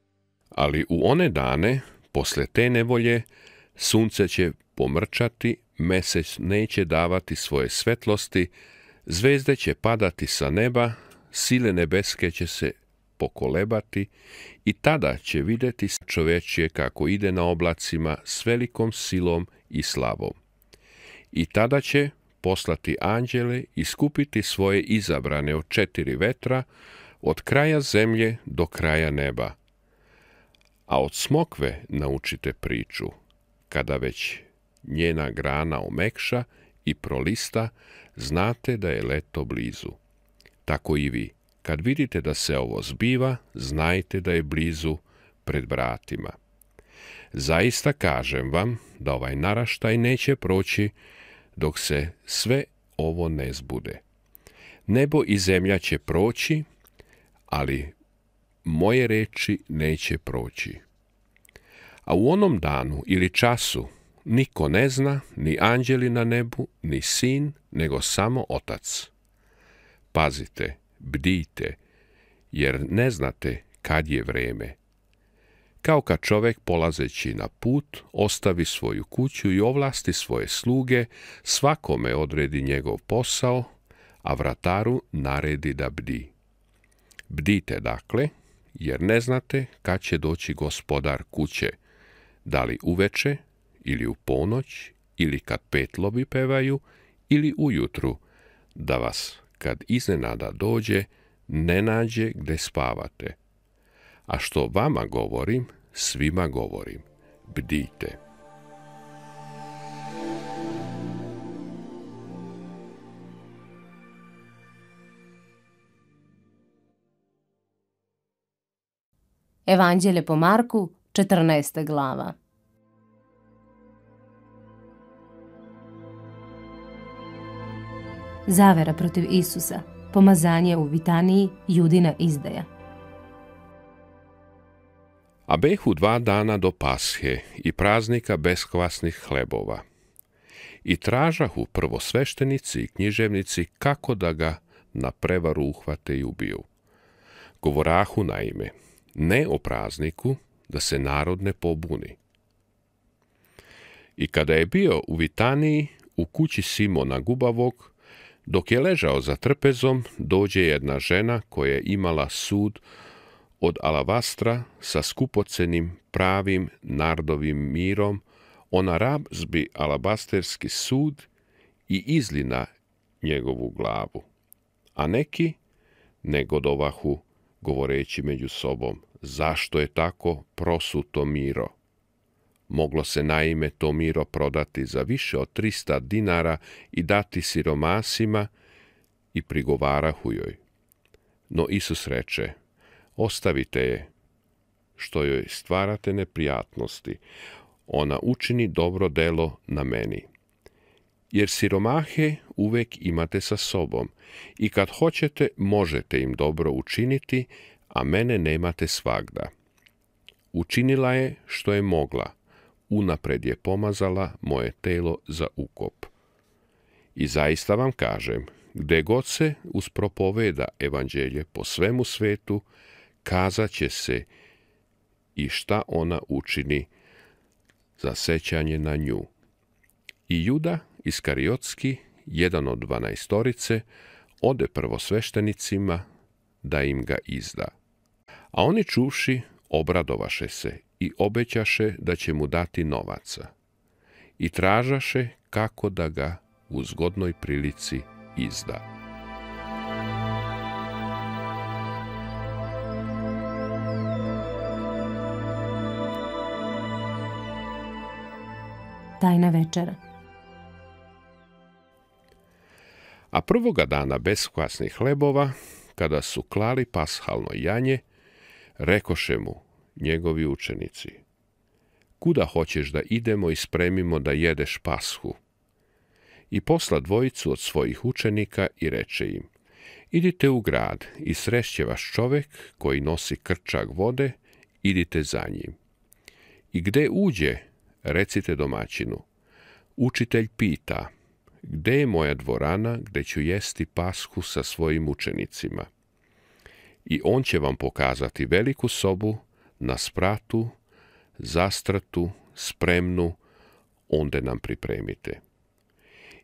[SPEAKER 2] Ali u one dane, posle te nevolje, sunce će pomrčati, mesec neće davati svoje svetlosti, zvezde će padati sa neba, sile nebeske će se pokolebati i tada će vidjeti čovečje kako ide na oblacima s velikom silom i slavom. I tada će poslati anđele i skupiti svoje izabrane od četiri vetra, od kraja zemlje do kraja neba. A od smokve naučite priču, kada već njena grana omekša i prolista, znate da je leto blizu. Tako i vi, kad vidite da se ovo zbiva, znajte da je blizu pred vratima. Zaista kažem vam da ovaj naraštaj neće proći dok se sve ovo ne zbude. Nebo i zemlja će proći, ali moje reči neće proći. A u onom danu ili času niko ne zna, ni anđeli na nebu, ni sin, nego samo Otac. Pazite, bdijte, jer ne znate kad je vreme. Kao kad čovjek polazeći na put ostavi svoju kuću i ovlasti svoje sluge, svakome odredi njegov posao, a vrataru naredi da bdi. Bdite dakle, jer ne znate kad će doći gospodar kuće, da li uveče, ili u ponoć, ili kad petlovi pevaju, ili ujutru, da vas, kad iznenada dođe, ne nađe gde spavate. A što vama govorim, svima govorim, bdijte.
[SPEAKER 1] Evanđelje po Marku, četrnaesta glava. Zavera protiv Isusa, pomazanje u Vitaniji, Judina izdaja.
[SPEAKER 2] A behu dva dana do Pashe i praznika beskvasnih hlebova. I tražahu prvosveštenici i književnici kako da ga na prevaru uhvate i ubiju. Govorahu naime, ne o prazniku, da se narod ne pobuni. I kada je bio u Vitaniji, u kući Simona Gubavog, dok je ležao za trpezom, dođe jedna žena koja je imala sud od alabastra sa skupocenim pravim nardovim mirom, ona razbi alabasterski sud i izli na njegovu glavu. A neki negodovahu, govoreći među sobom, zašto je tako prosuto miro? Moglo se naime to miro prodati za više od trista dinara i dati siromasima, i prigovarahu joj. No Isus reče, ostavite je, što joj stvarate neprijatnosti, ona učini dobro delo na meni. Jer siromahe uvek imate sa sobom i kad hoćete možete im dobro učiniti, a mene nemate svagda. Učinila je što je mogla, unapred je pomazala moje telo za ukop. I zaista vam kažem, gde god se uspropoveda evanđelje po svemu svetu, kazat će se i šta ona učini za sećanje na nju. I Juda Iskariotski, jedan od dvanaestorice, ode prvosveštenicima da im ga izda. A oni čuvši, obradovaše se i obećaše da će mu dati novaca. I tražaše kako da ga u zgodnoj prilici izda.
[SPEAKER 1] Tajna večera.
[SPEAKER 2] A prvoga dana beskvasnih hlebova, kada su klali pashalno janje, rekoše mu njegovi učenici, kuda hoćeš da idemo i spremimo da jedeš pashu? I posla dvojicu od svojih učenika i reče im, idite u grad i srešće vaš čovek koji nosi krčak vode, idite za njim. I gde uđe, recite domaćinu, učitelj pita, gde je moja dvorana gde ću jesti pashu sa svojim učenicima? I on će vam pokazati veliku sobu na spratu, zastratu, spremnu, onde nam pripremite.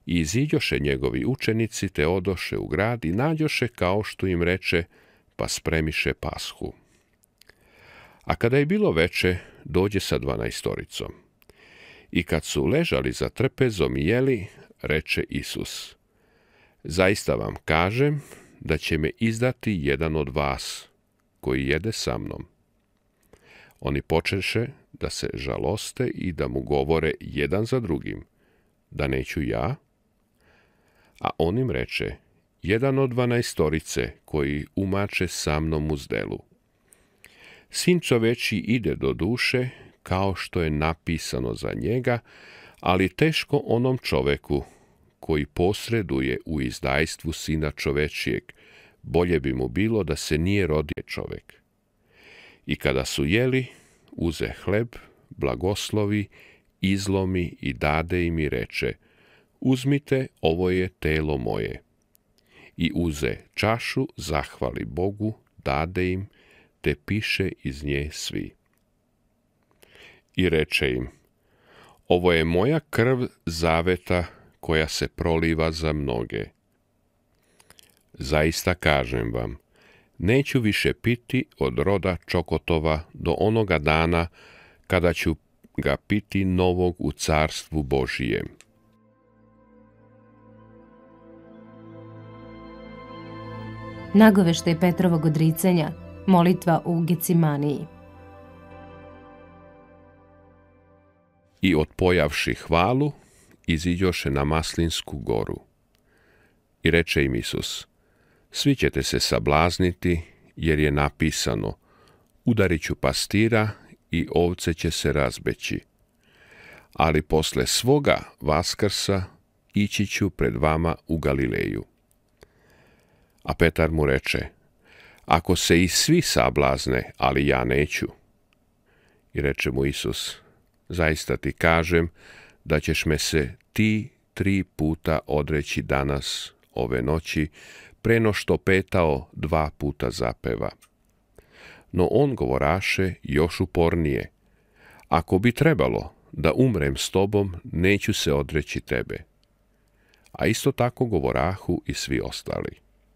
[SPEAKER 2] I iziđoše njegovi učenici, te odoše u grad i nađoše kao što im reče, pa spremiše pashu. A kada je bilo veče, dođe sa dvanaestoricom. I kad su ležali za trpezom i jeli, reče Isus: zaista vam kažem da će me izdati jedan od vas, koji jede sa mnom. Oni počeše da se žaloste i da mu govore jedan za drugim: da neću ja? A on im reče: jedan od dvanaestorice koji umače sa mnom u zdelu. Sin čoveči ide do duše, kao što je napisano za njega, ali teško onom čoveku koji posreduje u izdajstvu Sina čovečijeg, bolje bi mu bilo da se nije rodio čovek. I kada su jeli, uze hleb, blagoslovi, izlomi i dade im i reče: uzmite, ovo je telo moje. I uze čašu, zahvali Bogu, dade im, te piše iz nje svi. I reče im: ovo je moja krv zaveta koja se proliva za mnoge. Zaista kažem vam, neću više piti od roda čokotova do onoga dana kada ću ga piti novog u carstvu Božijem.
[SPEAKER 1] Nagoveštaj Petrovog odricanja, molitva u Gecimaniji.
[SPEAKER 2] I odpojavši hvalu, iziđoše na Maslinsku goru. I reče im Isus: svi ćete se sablazniti, jer je napisano: udarit ću pastira i ovce će se razbeći. Ali posle svoga vaskrsa ići ću pred vama u Galileju. A Petar mu reče: ako se i svi sablazne, ali ja neću. I reče mu Isus: zaista ti kažem da ćeš me se ti tri puta odreći danas, ove noći, preno što petao dva puta zapeva. No on govoraše još upornije: ako bi trebalo da umrem s tobom, neću se odreći tebe. A isto tako govorahu i svi ostali.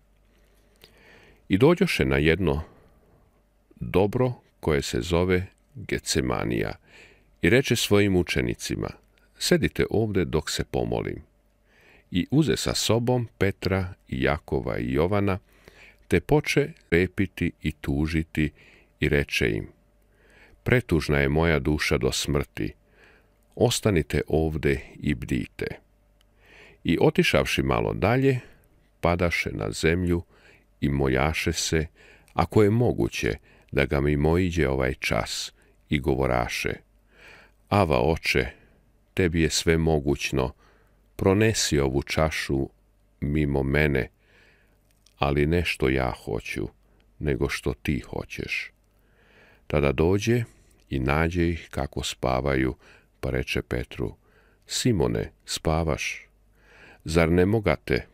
[SPEAKER 2] I dođoše na jedno dobro koje se zove Gecemanija i reče svojim učenicima: sedite ovde dok se pomolim. I uze sa sobom Petra i Jakova i Jovana, te poče repiti i tužiti i reče im: pretužna je moja duša do smrti, ostanite ovde i bdite. I otišavši malo dalje, padaše na zemlju i moljaše se, ako je moguće, da ga mimoiđe ovaj čas, i govoraše: Ava, oče, tebi je sve mogućno, pronesi ovu čašu mimo mene, ali ne što ja hoću, nego što ti hoćeš. Tada dođe i nađe ih kako spavaju, pa reče Petru: Simone, spavaš? Zar ne mogate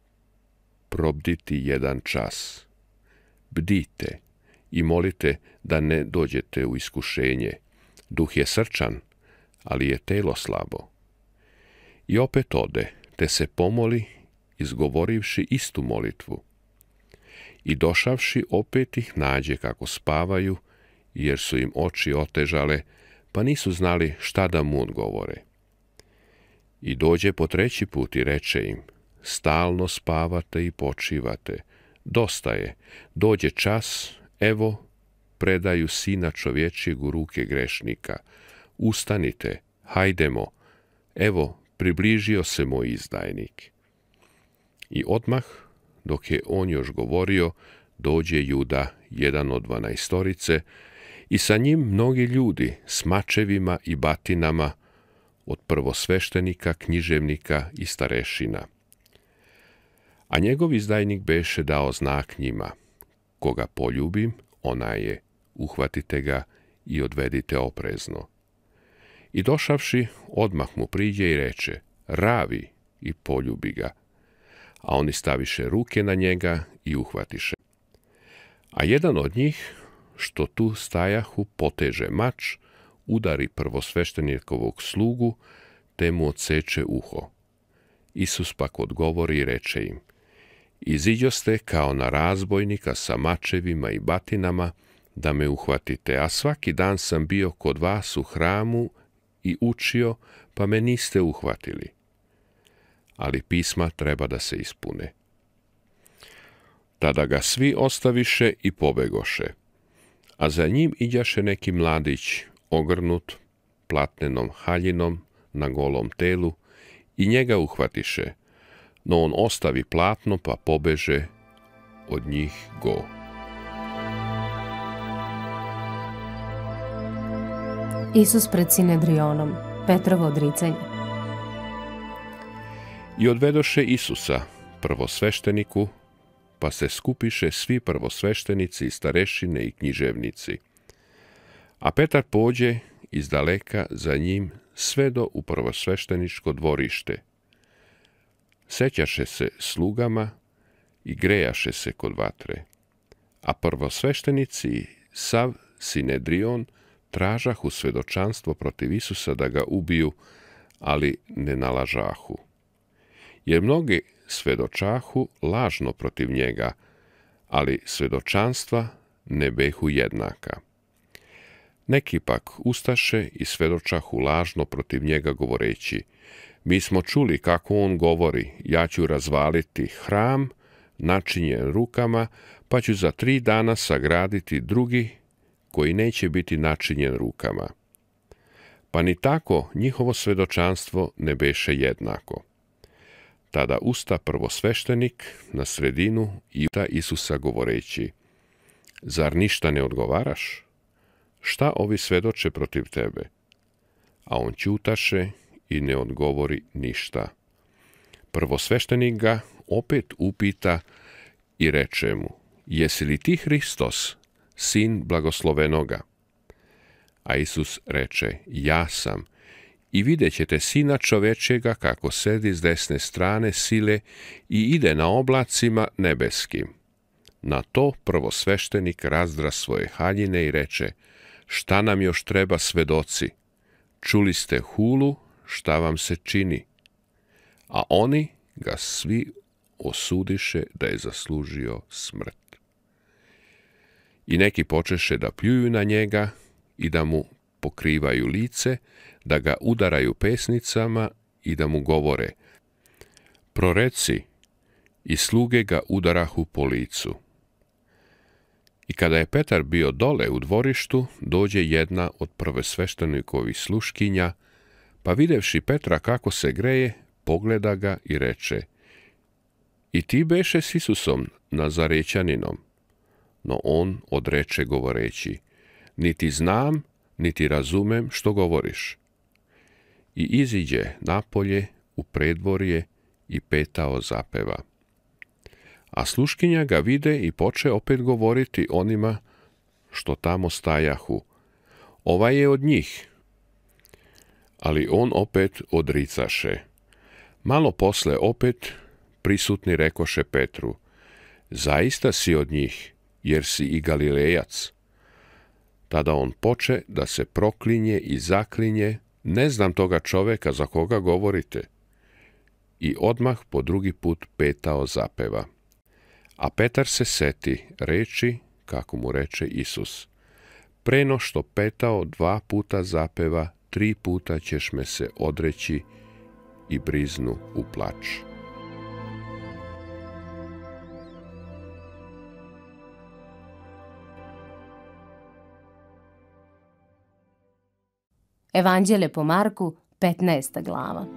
[SPEAKER 2] probditi jedan čas? Bdite i molite da ne dođete u iskušenje. Duh je srčan, ali je telo slabo. I opet ode, te se pomoli, izgovorivši istu molitvu. I došavši opet ih nađe kako spavaju, jer su im oči otežale, pa nisu znali šta da mu odgovore. I dođe po treći put i reče im: Stalno spavate i počivate, dosta je, dođe čas, evo, predaju Sina čovječijeg u ruke grešnika. Ustanite, hajdemo, evo, približio se moj izdajnik. I odmah, dok je on još govorio, dođe Juda, jedan od dvanaestorice, i sa njim mnogi ljudi s mačevima i batinama, od prvosveštenika, književnika i starešina. A njegov izdajnik beše dao znak njima: koga poljubim, ona je, uhvatite ga i odvedite oprezno. I došavši, odmah mu priđe i reče: Ravi, i poljubi ga. A oni staviše ruke na njega i uhvatiše. A jedan od njih, što tu stajahu, poteže mač, udari prvosveštenikovog slugu, te mu odseče uho. Isus pak odgovori i reče im: Iziđoste kao na razbojnika sa mačevima i batinama da me uhvatite, a svaki dan sam bio kod vas u hramu i učio, pa me niste uhvatili. Ali pisma treba da se ispune. Tada ga svi ostaviše i pobegoše, a za njim iđaše neki mladić, ogrnut platnenom haljinom na golom telu, i njega uhvatiše, no on ostavi platno pa pobeže od njih go.
[SPEAKER 1] Isus pred Sinedrionom, Petrovo odricanje.
[SPEAKER 2] I odvedoše Isusa prvosvešteniku, pa se skupiše svi prvosveštenici, starešine i književnici. A Petar pođe iz daleka za njim sve do u prvosvešteničko dvorište. Sećaše se slugama i grejaše se kod vatre. A prvosveštenici i sav Sinedrion tražahu svedočanstvo protiv Isusa da ga ubiju, ali ne nalažahu. Jer mnogi svedočahu lažno protiv njega, ali svedočanstva ne behu jednaka. Neki pak ustaše i svedočahu lažno protiv njega govoreći: Mi smo čuli kako on govori, ja ću razvaliti hram načinjen rukama, pa ću za tri dana sagraditi drugi koji neće biti načinjen rukama. Pa ni tako njihovo svedočanstvo ne beše jednako. Tada usta prvosveštenik na sredinu i uta Isusa govoreći: Zar ništa ne odgovaraš? Šta ovi svedoče protiv tebe? A on ćutaše i ne odgovori ništa. Prvosveštenik ga opet upita i reče mu: Jesi li ti Hristos, sin blagoslovenoga? A Isus reče: Ja sam. I vidjet ćete Sina čovečega kako sedi s desne strane sile i ide na oblacima nebeskim. Na to prvosveštenik razdra svoje haljine i reče: Šta nam još treba, svedoci? Čuli ste hulu, šta vam se čini? A oni ga svi osudiše da je zaslužio smrt. I neki počeše da pljuju na njega i da mu pokrivaju lice, da ga udaraju pesnicama i da mu govore: Proreci, i sluge ga udarahu po licu. I kada je Petar bio dole u dvorištu, dođe jedna od prvosveštenikovih sluškinja, pa videvši Petra kako se greje, pogleda ga i reče: I ti beše s Isusom Nazarećaninom. No on odreče govoreći: Niti znam, niti razumem što govoriš. I iziđe napolje u predvorje i petao zapeva. A sluškinja ga vide i poče opet govoriti onima što tamo stajahu: Ovaj je od njih. Ali on opet odricaše. Malo posle opet prisutni rekoše Petru: Zaista si od njih, jer si i Galilejac. Tada on poče da se proklinje i zaklinje: Ne znam toga čoveka za koga govorite. I odmah po drugi put petao zapeva. A Petar se seti reči kako mu reče Isus: Preno što petao dva puta zapeva, tri puta ćeš me se odreći, i briznu u plač.
[SPEAKER 1] Evanđelje po Marku, petnaesta glava.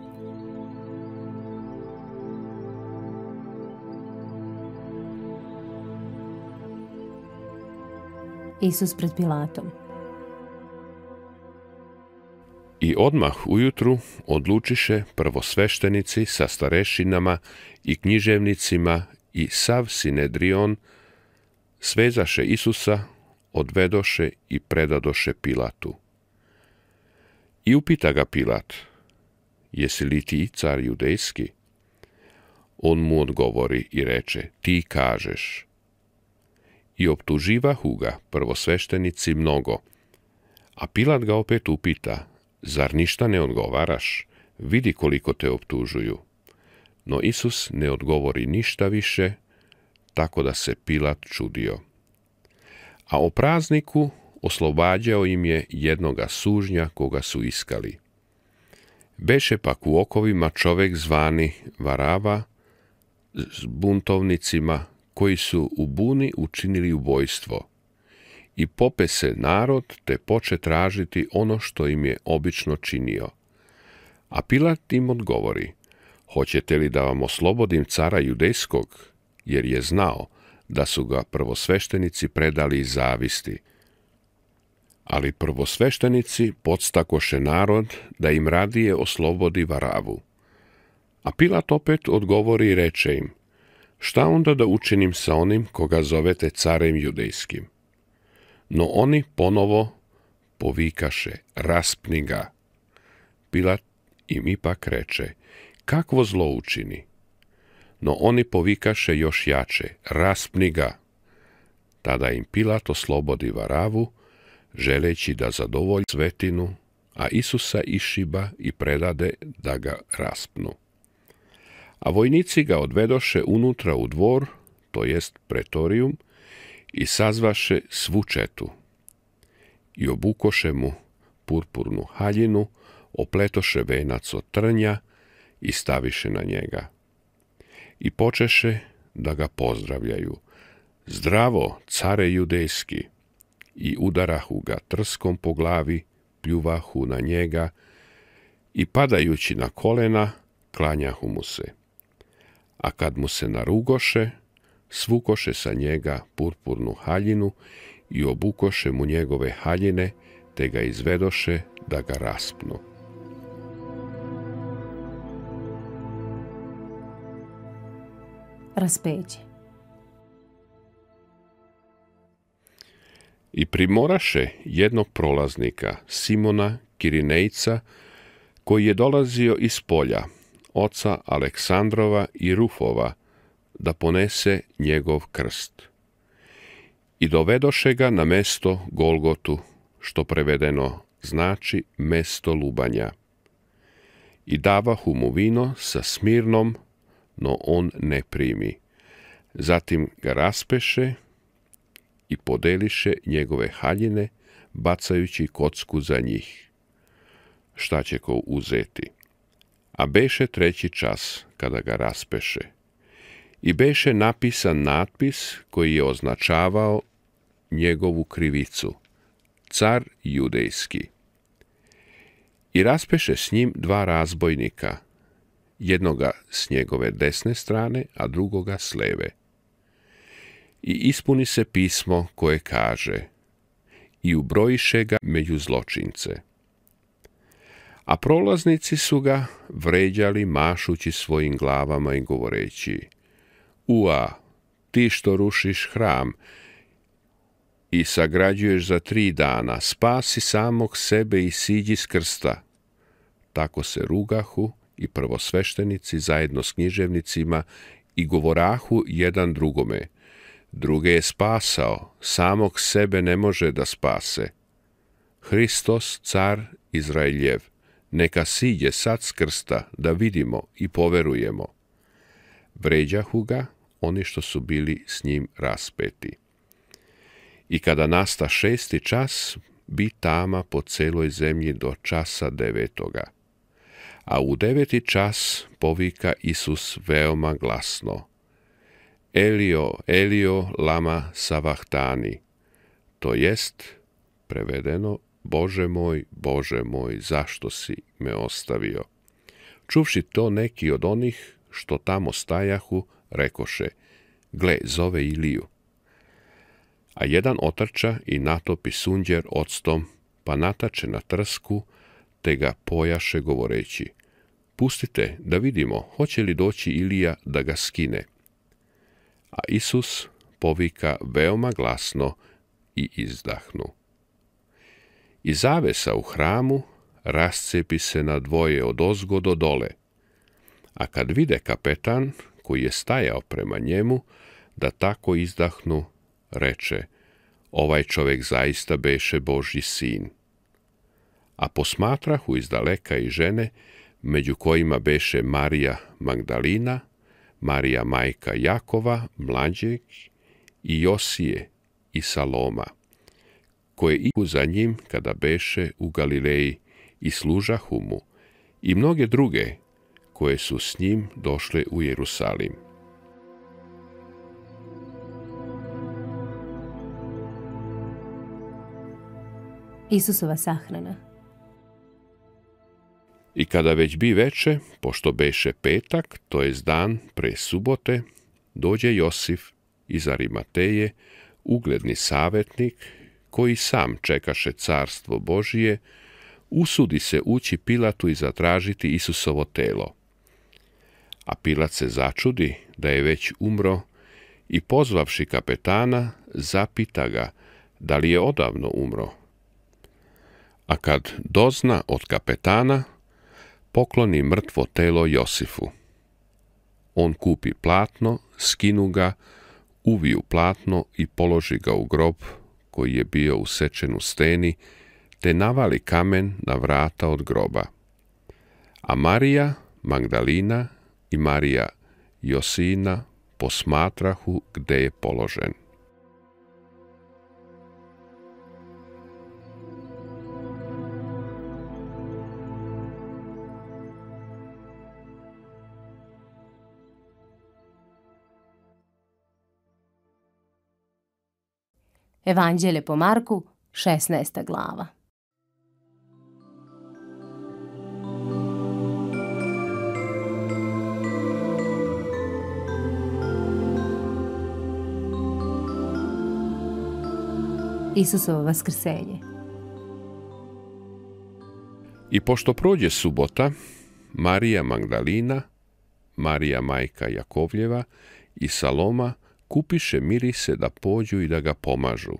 [SPEAKER 1] Isus pred Pilatom.
[SPEAKER 2] I odmah ujutru odlučiše prvosveštenici sa starešinama i književnicima i sav Sinedrion, svezaše Isusa, odvedoše i predadoše Pilatu. I upita ga Pilat: Jesi li ti car judejski? On mu odgovori i reče: Ti kažeš. I optuživahu ga prvosveštenici mnogo. A Pilat ga opet upita: Zar ništa ne odgovaraš? Vidi koliko te optužuju. No Isus ne odgovori ništa više, tako da se Pilat čudio. A o prazniku oslobađao im je jednoga sužnja koga su iskali. Beše pak u okovima čovjek zvani Varava s buntovnicima koji su u buni učinili ubojstvo. I pope se narod te poče tražiti ono što im je obično činio. A Pilat im odgovori: hoćete li da vam oslobodim cara judejskog? Jer je znao da su ga prvosveštenici predali iz zavisti. Ali prvosveštenici podstakoše narod da im radije oslobodi Varavu. A Pilat opet odgovori i reče im: šta onda da učinim sa onim koga zovete carem judejskim? No oni ponovo povikaše: raspni ga. Pilat im ipak reče: kakvo zlo učini? No oni povikaše još jače: raspni ga. Tada im Pilat oslobodi Varavu, želeći da zadovolji svetinu, a Isusa išiba i predade da ga raspnu. A vojnici ga odvedoše unutra u dvor, to jest pretorijum, i sazvaše svu četu. I obukoše mu purpurnu haljinu, opletoše venac od trnja i staviše na njega. I počeše da ga pozdravljaju: zdravo, care judejski! I udarahu ga trskom po glavi, pljuvahu na njega i padajući na kolena, klanjahu mu se. A kad mu se narugoše, svukoše sa njega purpurnu haljinu i obukoše mu njegove haljine, te ga izvedoše da ga raspnu.
[SPEAKER 1] Raspeće.
[SPEAKER 2] I primoraše jednog prolaznika, Simona Kirinejca, koji je dolazio iz polja, oca Aleksandrova i Rufova, da ponese njegov krst. I dovedoše ga na mesto Golgotu, što prevedeno znači mesto lubanja. I davahu mu vino sa smirnom, no on ne primi. Zatim ga raspeše i podeliše njegove haljine, bacajući kocku za njih. Šta će ko uzeti? A beše treći čas kada ga raspeše. I beše napisan natpis koji je označavao njegovu krivicu: car judejski. I raspeše s njim dva razbojnika, jednoga s njegove desne strane, a drugoga s leve. I ispuni se pismo koje kaže: i ubrojiše ga među zločince. A prolaznici su ga vređali mašući svojim glavama i govoreći: ua, ti što rušiš hram i sagrađuješ za tri dana, spasi samog sebe i siđi s krsta. Tako se rugahu i prvosveštenici zajedno s književnicima i govorahu jedan drugome: druge je spasao, samog sebe ne može da spase. Hristos, car Izraeljev, neka siđe sad s krsta da vidimo i poverujemo. Vređahu ga oni što su bili s njim raspeti. I kada nasta šesti čas, bi tama po celoj zemlji do časa devetoga. A u deveti čas povika Isus veoma glasno: Elio, Elio, lama savahtani, to jest, prevedeno, Bože moj, Bože moj, zašto si me ostavio? Čuvši to, neki od onih što tamo stajahu, rekoše: gle, zove Iliju. A jedan otrča i natopi sunđer octom, pa natače na trsku, te ga pojaše govoreći: pustite da vidimo, hoće li doći Ilija da ga skine. A Isus povika veoma glasno i izdahnu. I zavesa u hramu rascepi se na dvoje od ozgo do dole. A kad vide kapetan, koji je stajao prema njemu, da tako izdahnu, reče: ovaj čovjek zaista beše Božji sin. A posmatrahu izdaleka i žene, među kojima beše Marija Magdalina, Marija majka Jakova, mlađeg, i Josije i Saloma, koje idu za njim kada beše u Galileji i služahu mu, i mnoge druge koje su s njim došle u Jerusalim.
[SPEAKER 1] Isusova sahrana.
[SPEAKER 2] I kada već bi veče, pošto beše petak, to jest dan pre subote, dođe Josif iz Arimateje, ugledni savjetnik, koji sam čekaše carstvo Božije, usudi se ući Pilatu i zatražiti Isusovo telo. A Pilat se začudi da je već umro i pozvavši kapetana, zapita ga da li je odavno umro. A kad dozna od kapetana, pokloni mrtvo telo Josifu. On kupi platno, skinu ga, uviju platno i položi ga u grob koji je bio usečen u steni, te navali kamen na vrata od groba. A Marija Magdalina i Marija Josina posmatrahu gde je položen.
[SPEAKER 1] Evanđelje po Marku, šesnaesta glava. Isusovo vaskrsenje.
[SPEAKER 2] I pošto prođe subota, Marija Magdalina, Marija majka Jakovljeva i Saloma kupiše mirise da pođu i da ga pomažu.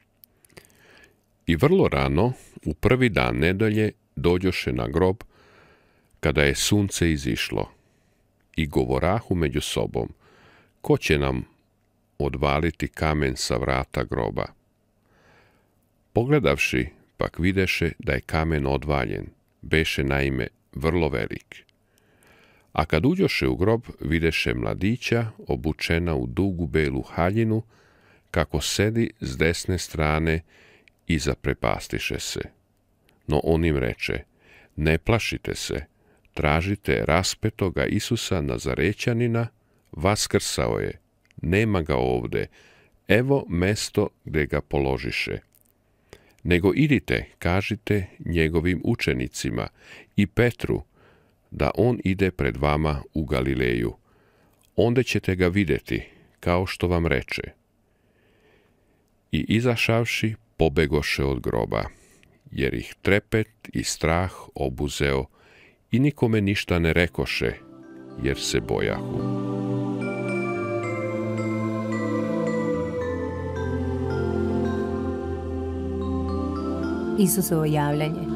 [SPEAKER 2] I vrlo rano, u prvi dan nedelje, dođoše na grob, kada je sunce izišlo, i govorahu među sobom, ko će nam odvaliti kamen sa vrata groba? Pogledavši, pak videše da je kamen odvaljen, beše naime vrlo velik. A kad uđoše u grob, videše mladića obučena u dugu belu haljinu, kako sedi s desne strane i zaprepastiše se. No on im reče, ne plašite se, tražite raspetoga Isusa Nazarećanina, vaskrsao je, nema ga ovde, evo mesto gde ga položiše. Nego idite, kažite njegovim učenicima i Petru, da on ide pred vama u Galileju. Onda ćete ga vidjeti, kao što vam reče. I izašavši, pobegoše od groba, jer ih trepet i strah obuzeo i nikome ništa ne rekoše, jer se bojahu.
[SPEAKER 1] Isusovo javljanje.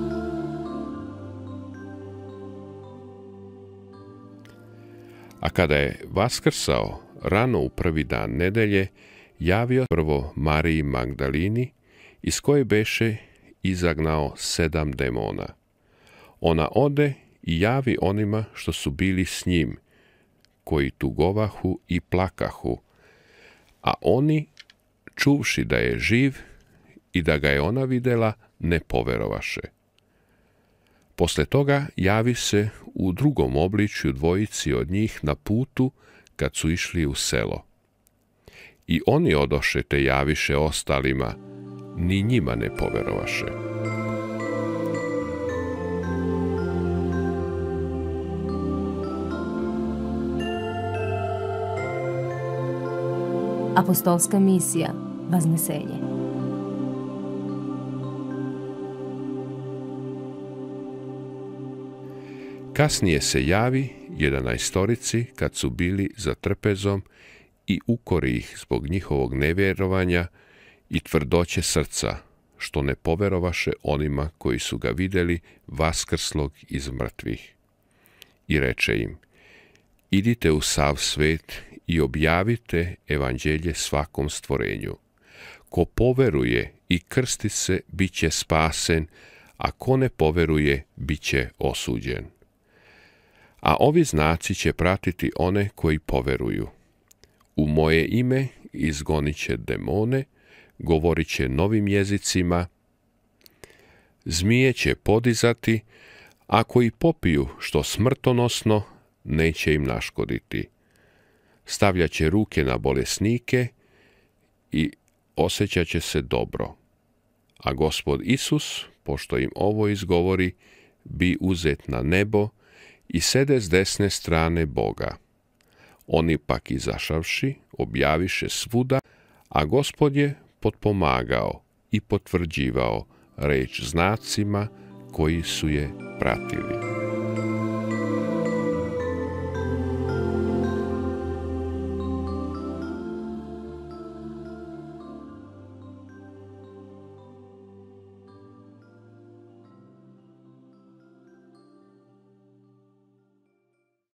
[SPEAKER 2] A kada je vaskrsao rano u prvi dan nedelje, javio prvo Mariji Magdalini, iz koje beše izagnao sedam demona. Ona ode i javi onima što su bili s njim, koji tugovahu i plakahu, a oni, čuvši da je živ i da ga je ona videla, ne poverovaše. Posle toga javi se u drugom obličju dvojici od njih na putu kad su išli u selo. I oni odoše te javiše ostalima, ni njima ne poverovaše.
[SPEAKER 1] Apostolska misija, Vaznesenje.
[SPEAKER 2] Kasnije se javi jedanaestorici kad su bili za trpezom i ukori ih zbog njihovog nevjerovanja i tvrdoće srca, što ne poverovaše onima koji su ga vidjeli vaskrslog iz mrtvih. I reče im, idite u sav svet i objavite evanđelje svakom stvorenju. Ko poveruje i krsti se, bit će spasen, a ko ne poveruje, bit će osuđen. A ovi znaci će pratiti one koji poveruju. U moje ime izgonit će demone, govorit će novim jezicima, zmije će podizati, ako i popiju što smrtonosno, neće im naškoditi. Stavljat će ruke na bolesnike i osjećat će se dobro. A Gospod Isus, pošto im ovo izgovori, bi uzet na nebo i sede s desne strane Boga. Oni pak izašavši, objaviše svuda, a Gospod je potpomagao i potvrđivao reč znacima koji su je pratili.